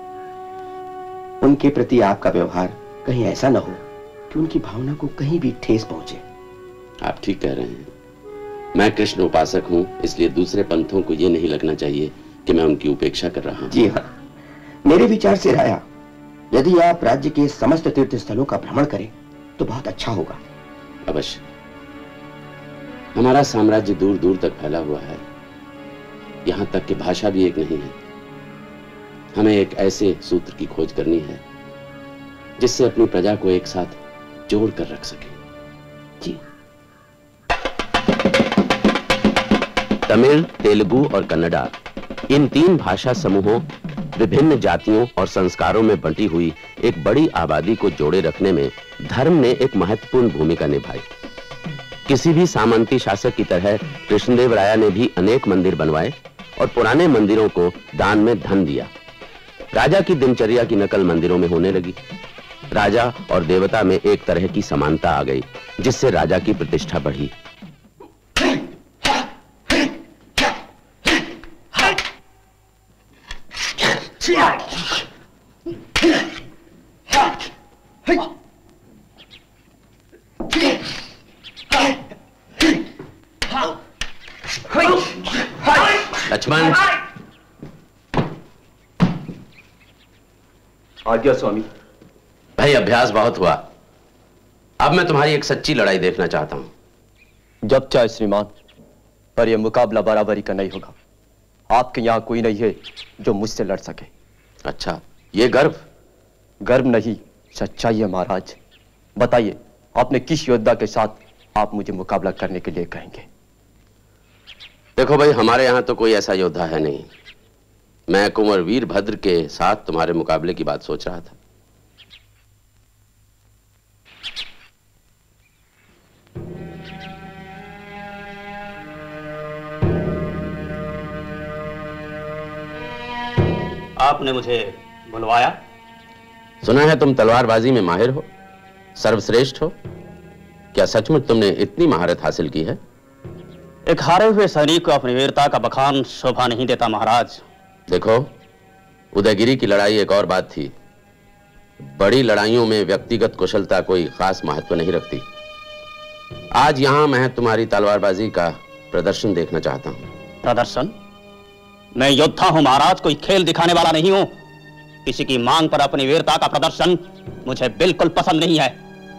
उनके प्रति आपका व्यवहार कहीं ऐसा न हो कि उनकी भावना को कहीं भी ठेस पहुंचे। आप ठीक कह रहे हैं। मैं कृष्ण उपासक हूं, इसलिए दूसरे पंथों को यह नहीं लगना चाहिए कि मैं उनकी उपेक्षा कर रहा हूं। जी हाँ, मेरे विचार से राया, यदि आप राज्य के समस्त तीर्थ स्थलों का भ्रमण करें तो बहुत अच्छा होगा। अवश्य। हमारा साम्राज्य दूर दूर तक फैला हुआ है, यहां तक कि भाषा भी एक नहीं है। हमें एक ऐसे सूत्र की खोज करनी है जिससे अपनी प्रजा को एक साथ जोड़ कर रख सके। जी। तमिल, तेलुगु और कन्नड़ा, इन 3 भाषा समूहों, विभिन्न जातियों और संस्कारों में बंटी हुई एक बड़ी आबादी को जोड़े रखने में धर्म ने एक महत्वपूर्ण भूमिका निभाई। किसी भी सामंती शासक की तरह कृष्णदेव राया ने भी अनेक मंदिर बनवाए और पुराने मंदिरों को दान में धन दिया। राजा की दिनचर्या की नकल मंदिरों में होने लगी। राजा और देवता में एक तरह की समानता आ गई, जिससे राजा की प्रतिष्ठा बढ़ी। लक्ष्मण। आज्ञा स्वामी। भाई, अभ्यास बहुत हुआ, अब मैं तुम्हारी एक सच्ची लड़ाई देखना चाहता हूं। जब चाहे श्रीमान, पर यह मुकाबला बराबरी का नहीं होगा। आपके यहां कोई नहीं है जो मुझसे लड़ सके। अच्छा, ये गर्व? गर्व नहीं, सच्चाई है महाराज। बताइए, आपने किस योद्धा के साथ आप मुझे मुकाबला करने के लिए कहेंगे? देखो भाई, हमारे यहां तो कोई ऐसा योद्धा है नहीं। मैं कुंवर वीरभद्र के साथ तुम्हारे मुकाबले की बात सोच रहा था। आपने मुझे बुलवाया? सुना है तुम तलवारबाजी में माहिर हो, सर्वश्रेष्ठ हो। क्या सचमुच तुमने इतनी महारत हासिल की है? एक हारे हुए सैनिक को अपनी वीरता का बखान शोभा नहीं देता महाराज। देखो, उदयगिरी की लड़ाई एक और बात थी। बड़ी लड़ाइयों में व्यक्तिगत कुशलता कोई खास महत्व नहीं रखती। आज यहां मैं तुम्हारी तलवारबाजी का प्रदर्शन देखना चाहता हूं। प्रदर्शन? मैं योद्धा हूं महाराज, कोई खेल दिखाने वाला नहीं हूं। किसी की मांग पर अपनी वीरता का प्रदर्शन मुझे बिल्कुल पसंद नहीं है।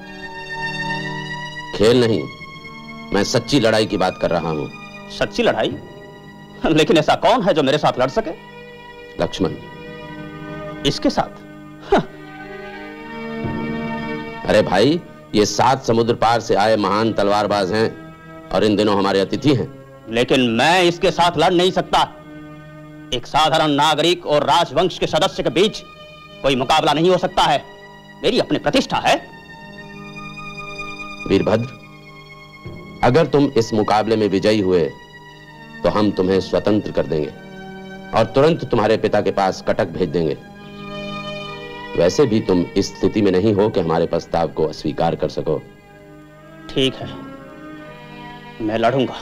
खेल नहीं, मैं सच्ची लड़ाई की बात कर रहा हूं। सच्ची लड़ाई? लेकिन ऐसा कौन है जो मेरे साथ लड़ सके? लक्ष्मण। इसके साथ? अरे भाई, ये 7 समुद्र पार से आए महान तलवारबाज हैं और इन दिनों हमारे अतिथि हैं। लेकिन मैं इसके साथ लड़ नहीं सकता। एक साधारण नागरिक और राजवंश के सदस्य के बीच कोई मुकाबला नहीं हो सकता है। मेरी अपनी प्रतिष्ठा है। वीरभद्र, अगर तुम इस मुकाबले में विजयी हुए तो हम तुम्हें स्वतंत्र कर देंगे और तुरंत तुम्हारे पिता के पास कटक भेज देंगे। वैसे भी तुम इस स्थिति में नहीं हो कि हमारे प्रस्ताव को अस्वीकार कर सको। ठीक है, मैं लड़ूंगा,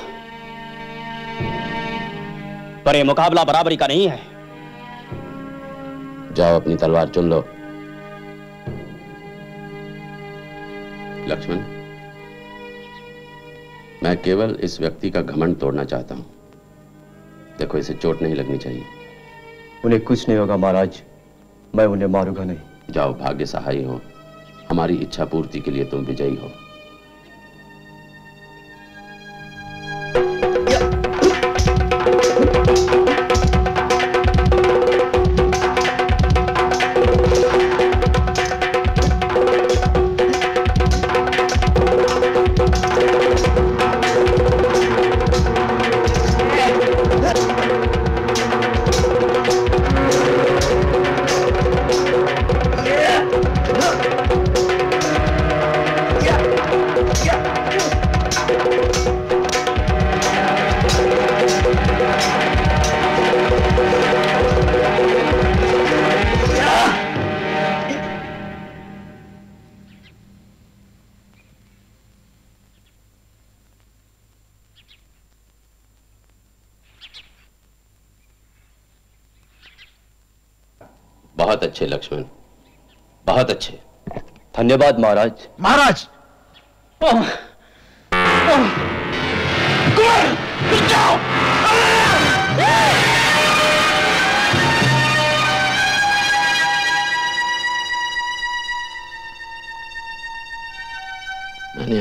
पर यह मुकाबला बराबरी का नहीं है। जाओ, अपनी तलवार चुन लो। लक्ष्मण, मैं केवल इस व्यक्ति का घमंड तोड़ना चाहता हूं। देखो, इसे चोट नहीं लगनी चाहिए। उन्हें कुछ नहीं होगा महाराज, मैं उन्हें मारूंगा नहीं। जाओ, भाग्य सहाय हो। हमारी इच्छा पूर्ति के लिए तुम विजयी हो। बहुत अच्छे लक्ष्मण, बहुत अच्छे। धन्यवाद महाराज। महाराज!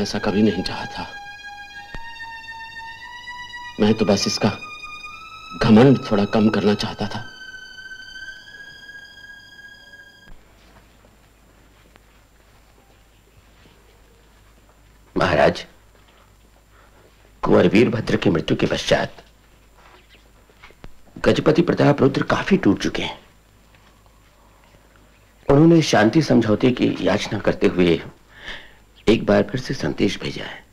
ऐसा कभी नहीं चाहा था। मैं तो बस इसका घमंड थोड़ा कम करना चाहता था। महाराज, कुंवर वीरभद्र की मृत्यु के पश्चात गजपति प्रताप रुद्र काफी टूट चुके हैं। उन्होंने शांति समझौते की याचना करते हुए एक बार फिर से संदेश भेजा है।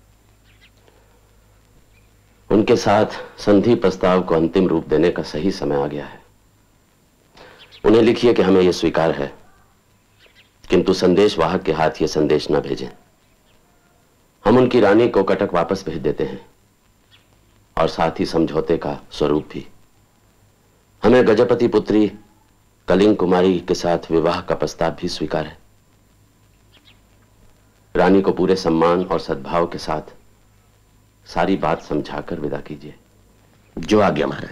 उनके साथ संधि प्रस्ताव को अंतिम रूप देने का सही समय आ गया है। उन्हें लिखिए कि हमें यह स्वीकार है, किंतु संदेश वाहक के हाथ यह संदेश न भेजें। हम उनकी रानी को कटक वापस भेज देते हैं और साथ ही समझौते का स्वरूप भी। हमें गजपति पुत्री कलिंग कुमारी के साथ विवाह का प्रस्ताव भी स्वीकार है। रानी को पूरे सम्मान और सद्भाव के साथ सारी बात समझाकर विदा कीजिए। जो आज्ञा महाराज।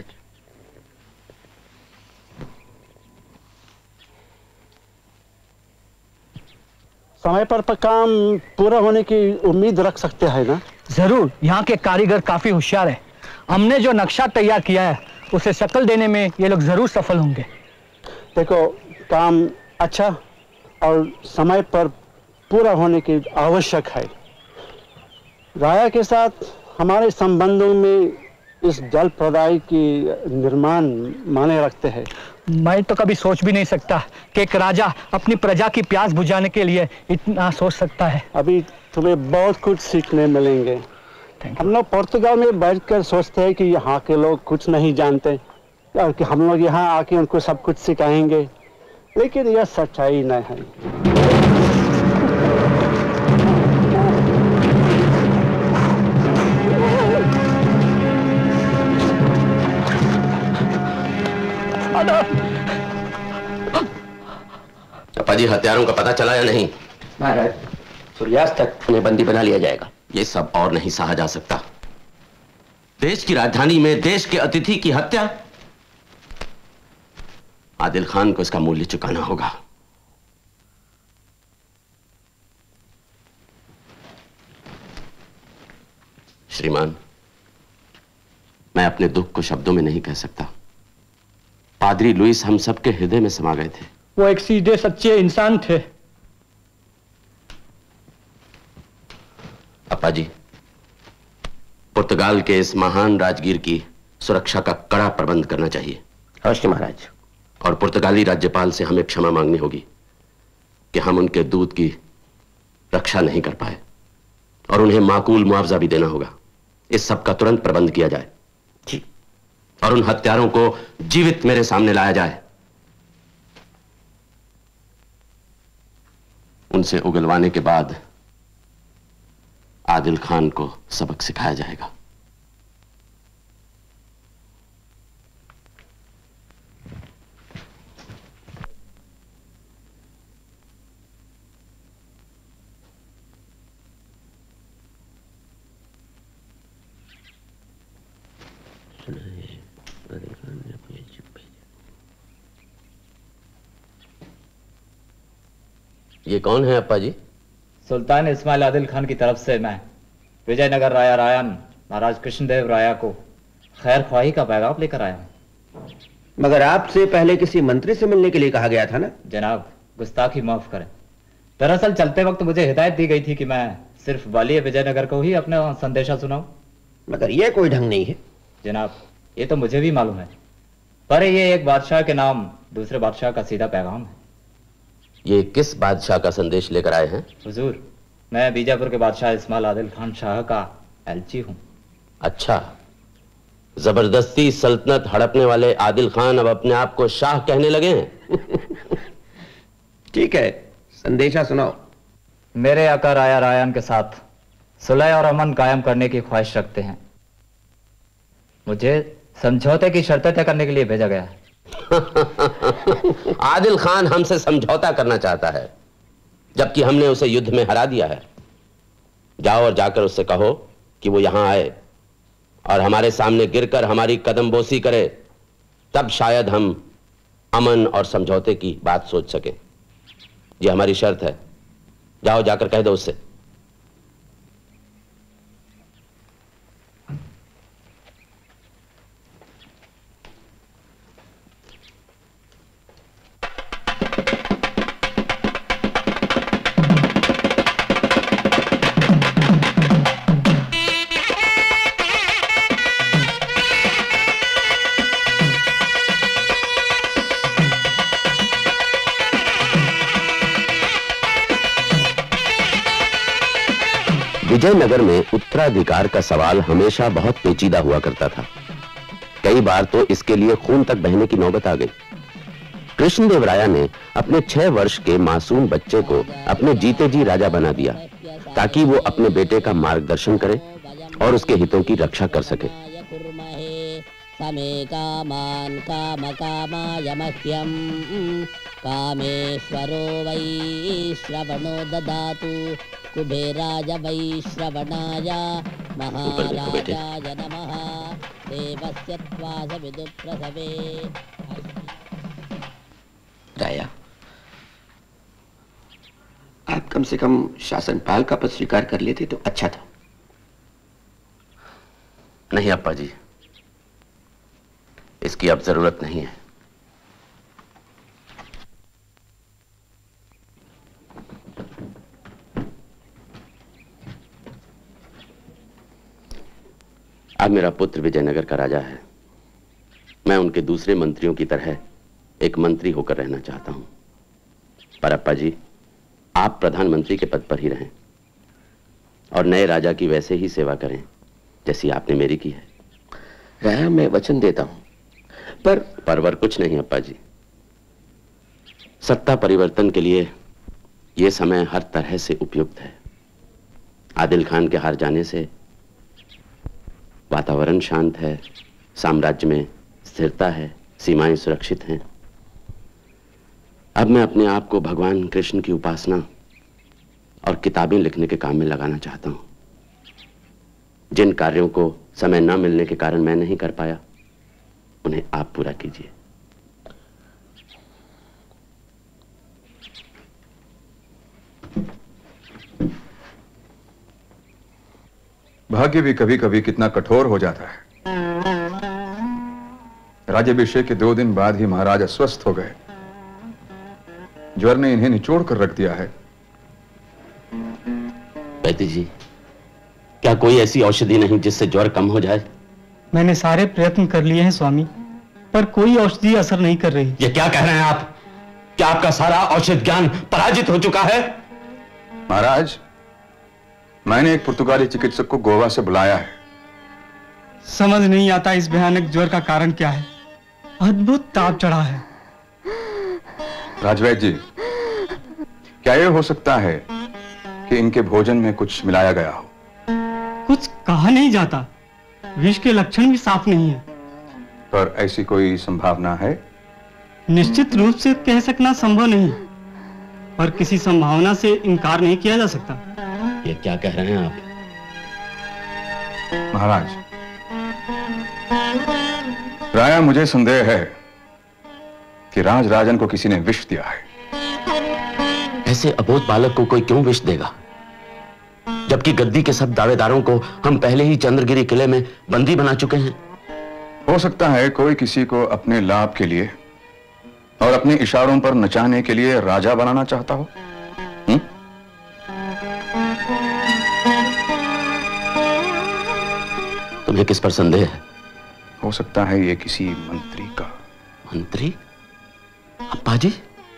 समय पर काम पूरा होने की उम्मीद रख सकते हैं ना? जरूर। यहाँ के कारीगर काफी होशियार हैं। हमने जो नक्शा तैयार किया है उसे शक्ल देने में ये लोग जरूर सफल होंगे। देखो, काम अच्छा और समय पर पूरा होने की आवश्यक है। राया के साथ हमारे संबंधों में इस जल प्रदाय की निर्माण माने रखते हैं। मैं तो कभी सोच भी नहीं सकता कि एक राजा अपनी प्रजा की प्यास बुझाने के लिए इतना सोच सकता है। अभी तुम्हें बहुत कुछ सीखने मिलेंगे। हम लोग पुर्तगाल में बैठकर सोचते हैं कि यहाँ के लोग कुछ नहीं जानते और कि हम लोग यहाँ आके उनको सब कुछ सिखाएंगे, लेकिन यह सच्चाई नहीं है। अप्पाजी, हत्यारों का पता चला या नहीं? महाराज, सूर्यास्त तक उन्हें बंदी बना लिया जाएगा। यह सब और नहीं सहा जा सकता। देश की राजधानी में देश के अतिथि की हत्या। आदिल खान को इसका मूल्य चुकाना होगा। श्रीमान, मैं अपने दुख को शब्दों में नहीं कह सकता। पादरी लुइस हम सबके हृदय में समा गए थे। वो एक सीधे सच्चे इंसान थे। अप्पाजी, पुर्तगाल के इस महान राजगीर की सुरक्षा का कड़ा प्रबंध करना चाहिए। अवश्य महाराज। और पुर्तगाली राज्यपाल से हमें क्षमा मांगनी होगी कि हम उनके दूत की रक्षा नहीं कर पाए, और उन्हें माकूल मुआवजा भी देना होगा। इस सब का तुरंत प्रबंध किया जाए जी। और उन हत्यारों को जीवित मेरे सामने लाया जाए। उनसे उगलवाने के बाद आदिल खान को सबक सिखाया जाएगा। ये कौन है अप्पा जी? सुल्तान इस्माइल आदिल खान की तरफ से मैं विजयनगर राया रायन महाराज कृष्णदेव राया को खैर ख्वाही का पैगाम लेकर आया हूं। मगर आपसे पहले किसी मंत्री से मिलने के लिए कहा गया था ना? जनाब, गुस्ताखी माफ करें। दरअसल चलते वक्त मुझे हिदायत दी गई थी कि मैं सिर्फ वाली विजयनगर को ही अपना संदेशा सुनाऊं। मगर यह कोई ढंग नहीं है। जनाब, ये तो मुझे भी मालूम है, पर ये एक बादशाह के नाम दूसरे बादशाह का सीधा पैगाम है। ये किस बादशाह का संदेश लेकर आए हैं? हुजूर, मैं बीजापुर के बादशाह इस्माइल आदिल खान शाह का एलची हूं। अच्छा, जबरदस्ती सल्तनत हड़पने वाले आदिल खान अब अपने आप को शाह कहने लगे हैं। ठीक है, संदेशा सुनाओ। मेरे आका राया रायन के साथ सुलह और अमन कायम करने की ख्वाहिश रखते हैं। मुझे समझौते की शर्तें तय करने के लिए भेजा गया है। आदिल खान हमसे समझौता करना चाहता है, जबकि हमने उसे युद्ध में हरा दिया है। जाओ और जाकर उससे कहो कि वो यहां आए और हमारे सामने गिरकर हमारी कदमबोसी करे, तब शायद हम अमन और समझौते की बात सोच सकें। ये हमारी शर्त है। जाओ जाकर कह दो उससे। विजयनगर में उत्तराधिकार का सवाल हमेशा बहुत पेचीदा हुआ करता था। कई बार तो इसके लिए खून तक बहने की नौबत आ गई। कृष्णदेवराया ने अपने 6 वर्ष के मासूम बच्चे को अपने जीते जी राजा बना दिया ताकि वो अपने बेटे का मार्गदर्शन करे और उसके हितों की रक्षा कर सके। समे कामान काम कामाय मह्यम कामेश्वरो वै श्रवणो ददातु कुबेराय वै श्रवणाय महाराजाय नमः देवस्य त्वास विदुप्रसवे। राया, आप कम से कम शासनपाल का पद स्वीकार कर लेते तो अच्छा था। नहीं अप्पा जी, इसकी अब जरूरत नहीं है। अब मेरा पुत्र विजयनगर का राजा है। मैं उनके दूसरे मंत्रियों की तरह एक मंत्री होकर रहना चाहता हूं। पर अप्पा जी, आप प्रधानमंत्री के पद पर ही रहें और नए राजा की वैसे ही सेवा करें जैसी आपने मेरी की है। राया, मैं वचन देता हूं, परवर कुछ नहीं अप्पा जी। सत्ता परिवर्तन के लिए यह समय हर तरह से उपयुक्त है। आदिल खान के हार जाने से वातावरण शांत है, साम्राज्य में स्थिरता है, सीमाएं सुरक्षित हैं। अब मैं अपने आप को भगवान कृष्ण की उपासना और किताबें लिखने के काम में लगाना चाहता हूं। जिन कार्यों को समय न मिलने के कारण मैं नहीं कर पाया, उन्हें आप पूरा कीजिए। भाग्य भी कभी कभी कितना कठोर हो जाता है। राज्याभिषेक के 2 दिन बाद ही महाराज अस्वस्थ हो गए। ज्वर ने इन्हें निचोड़ कर रख दिया है। वैद्य जी, क्या कोई ऐसी औषधि नहीं जिससे ज्वर कम हो जाए? मैंने सारे प्रयत्न कर लिए हैं स्वामी, पर कोई औषधि असर नहीं कर रही। ये क्या कह रहे हैं आप? क्या आपका सारा औषध ज्ञान पराजित हो चुका है? महाराज, मैंने एक पुर्तगाली चिकित्सक को गोवा से बुलाया है। समझ नहीं आता इस भयानक ज्वर का कारण क्या है। अद्भुत ताप चढ़ा है। राजवैद्य जी, क्या यह हो सकता है कि इनके भोजन में कुछ मिलाया गया हो? कुछ कहा नहीं जाता। विष के लक्षण भी साफ नहीं है। पर ऐसी कोई संभावना है? निश्चित रूप से कह सकना संभव नहीं, पर किसी संभावना से इनकार नहीं किया जा सकता। ये क्या कह रहे हैं आप? महाराज, राया, मुझे संदेह है कि राजराजन को किसी ने विष दिया है। ऐसे अबोध बालक को कोई क्यों विष देगा, जबकि गद्दी के सब दावेदारों को हम पहले ही चंद्रगिरी किले में बंदी बना चुके हैं। हो सकता है कोई किसी को अपने लाभ के लिए और अपने इशारों पर नचाने के लिए राजा बनाना चाहता हो। तुम्हें किस पर संदेह है? हो सकता है ये किसी मंत्री का। मंत्री? अप्पा जी,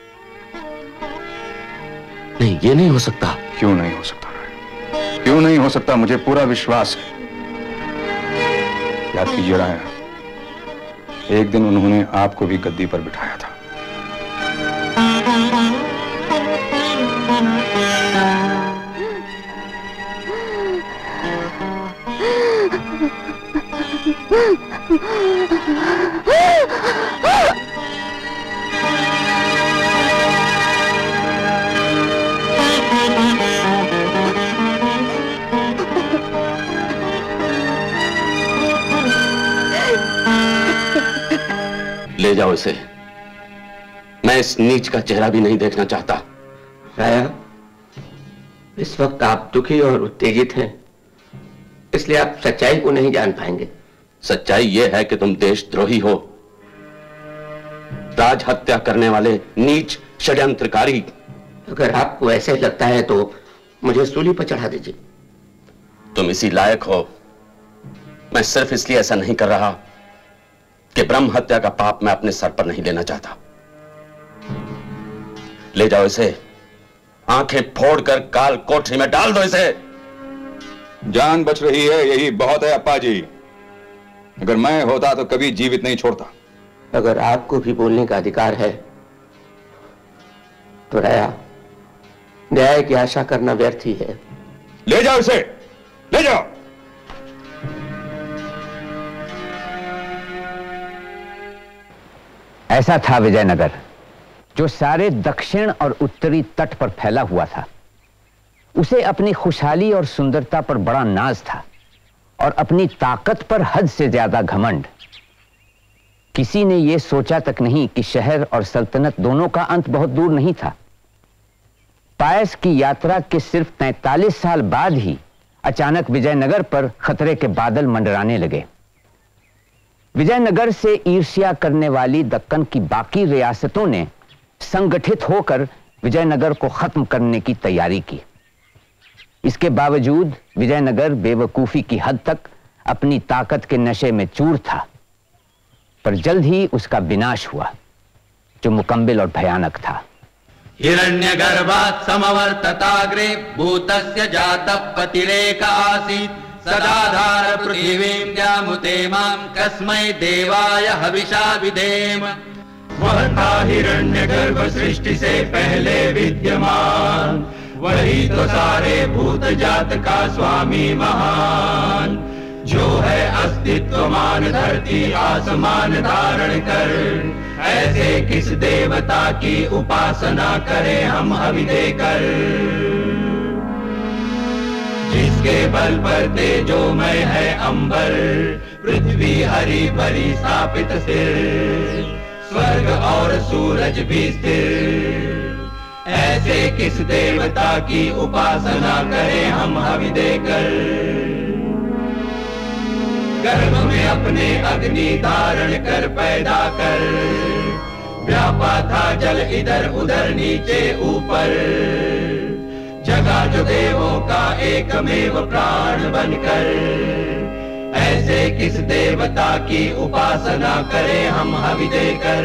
नहीं, ये नहीं हो सकता। क्यों नहीं हो सकता? क्यों नहीं हो सकता? मुझे पूरा विश्वास है। याद कीजिए राया, एक दिन उन्होंने आपको भी गद्दी पर बिठाया था। ले जाओ इसे। मैं इस नीच का चेहरा भी नहीं देखना चाहता। राया, इस वक्त आप दुखी और उत्तेजित हैं, इसलिए आप सच्चाई को नहीं जान पाएंगे। सच्चाई यह है कि तुम देशद्रोही हो, राज हत्या करने वाले नीच षड्यंत्रकारी। अगर आपको ऐसे लगता है तो मुझे सूली पर चढ़ा दीजिए। तुम इसी लायक हो। मैं सिर्फ इसलिए ऐसा नहीं कर रहा कि ब्रह्म हत्या का पाप मैं अपने सर पर नहीं लेना चाहता। ले जाओ इसे, आंखें फोड़कर काल कोठरी में डाल दो इसे। जान बच रही है, यही बहुत है अप्पा जी। अगर मैं होता तो कभी जीवित नहीं छोड़ता। अगर आपको भी बोलने का अधिकार है तो राया, न्याय की आशा करना व्यर्थ ही है। ले जाओ इसे, ले जाओ। ऐसा था विजयनगर, जो सारे दक्षिण और उत्तरी तट पर फैला हुआ था। उसे अपनी खुशहाली और सुंदरता पर बड़ा नाज था और अपनी ताकत पर हद से ज्यादा घमंड। किसी ने यह सोचा तक नहीं कि शहर और सल्तनत दोनों का अंत बहुत दूर नहीं था। पायस की यात्रा के सिर्फ 43 साल बाद ही अचानक विजयनगर पर खतरे के बादल मंडराने लगे। विजयनगर से ईर्ष्या करने वाली दक्कन की बाकी रियासतों ने संगठित होकर विजयनगर को खत्म करने की तैयारी की। इसके बावजूद विजयनगर बेवकूफी की हद तक अपनी ताकत के नशे में चूर था, पर जल्द ही उसका विनाश हुआ, जो मुकम्मिल और भयानक था। हिरण्यगर्भात् समवर्तताग्रे भूतस्य जातः पतिरेक आसीत् सदाधार पृथिवीं जामुते मां कस्मै देवाय हविषा विधेम। वह था हिरण्यगर्भ सृष्टि से पहले विद्यमान, वही तो सारे भूत जात का स्वामी महान, जो है अस्तित्वमान धरती आसमान धारण कर। ऐसे किस देवता की उपासना करें हम हवि देकर, जिसके बल पर तेजोमय है अंबर, पृथ्वी हरी भरी स्थापित स्थिर, स्वर्ग और सूरज भी स्थिर। ऐसे किस देवता की उपासना करें हम हवि देकर। गर्भ में अपने अग्नि धारण कर पैदा कर, व्यापा था जल इधर उधर नीचे ऊपर, जगा जो देवों का एकमेव प्राण बनकर। ऐसे किस देवता की उपासना करें हम हवि देकर।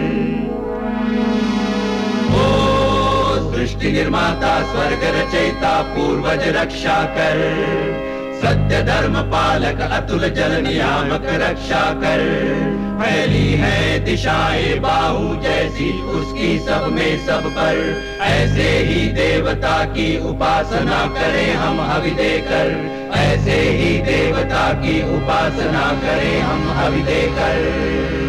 ओ सृष्टि निर्माता स्वर्ग रचयिता पूर्वज रक्षा कर, सत्य धर्म पालक अतुल जल नियामक रक्षा कर। फैली है दिशाएं बाहु जैसी उसकी सब में सब पर, ऐसे ही देवता की उपासना करें हम हवि देकर। ऐसे ही देवता की उपासना करें हम हवि देकर।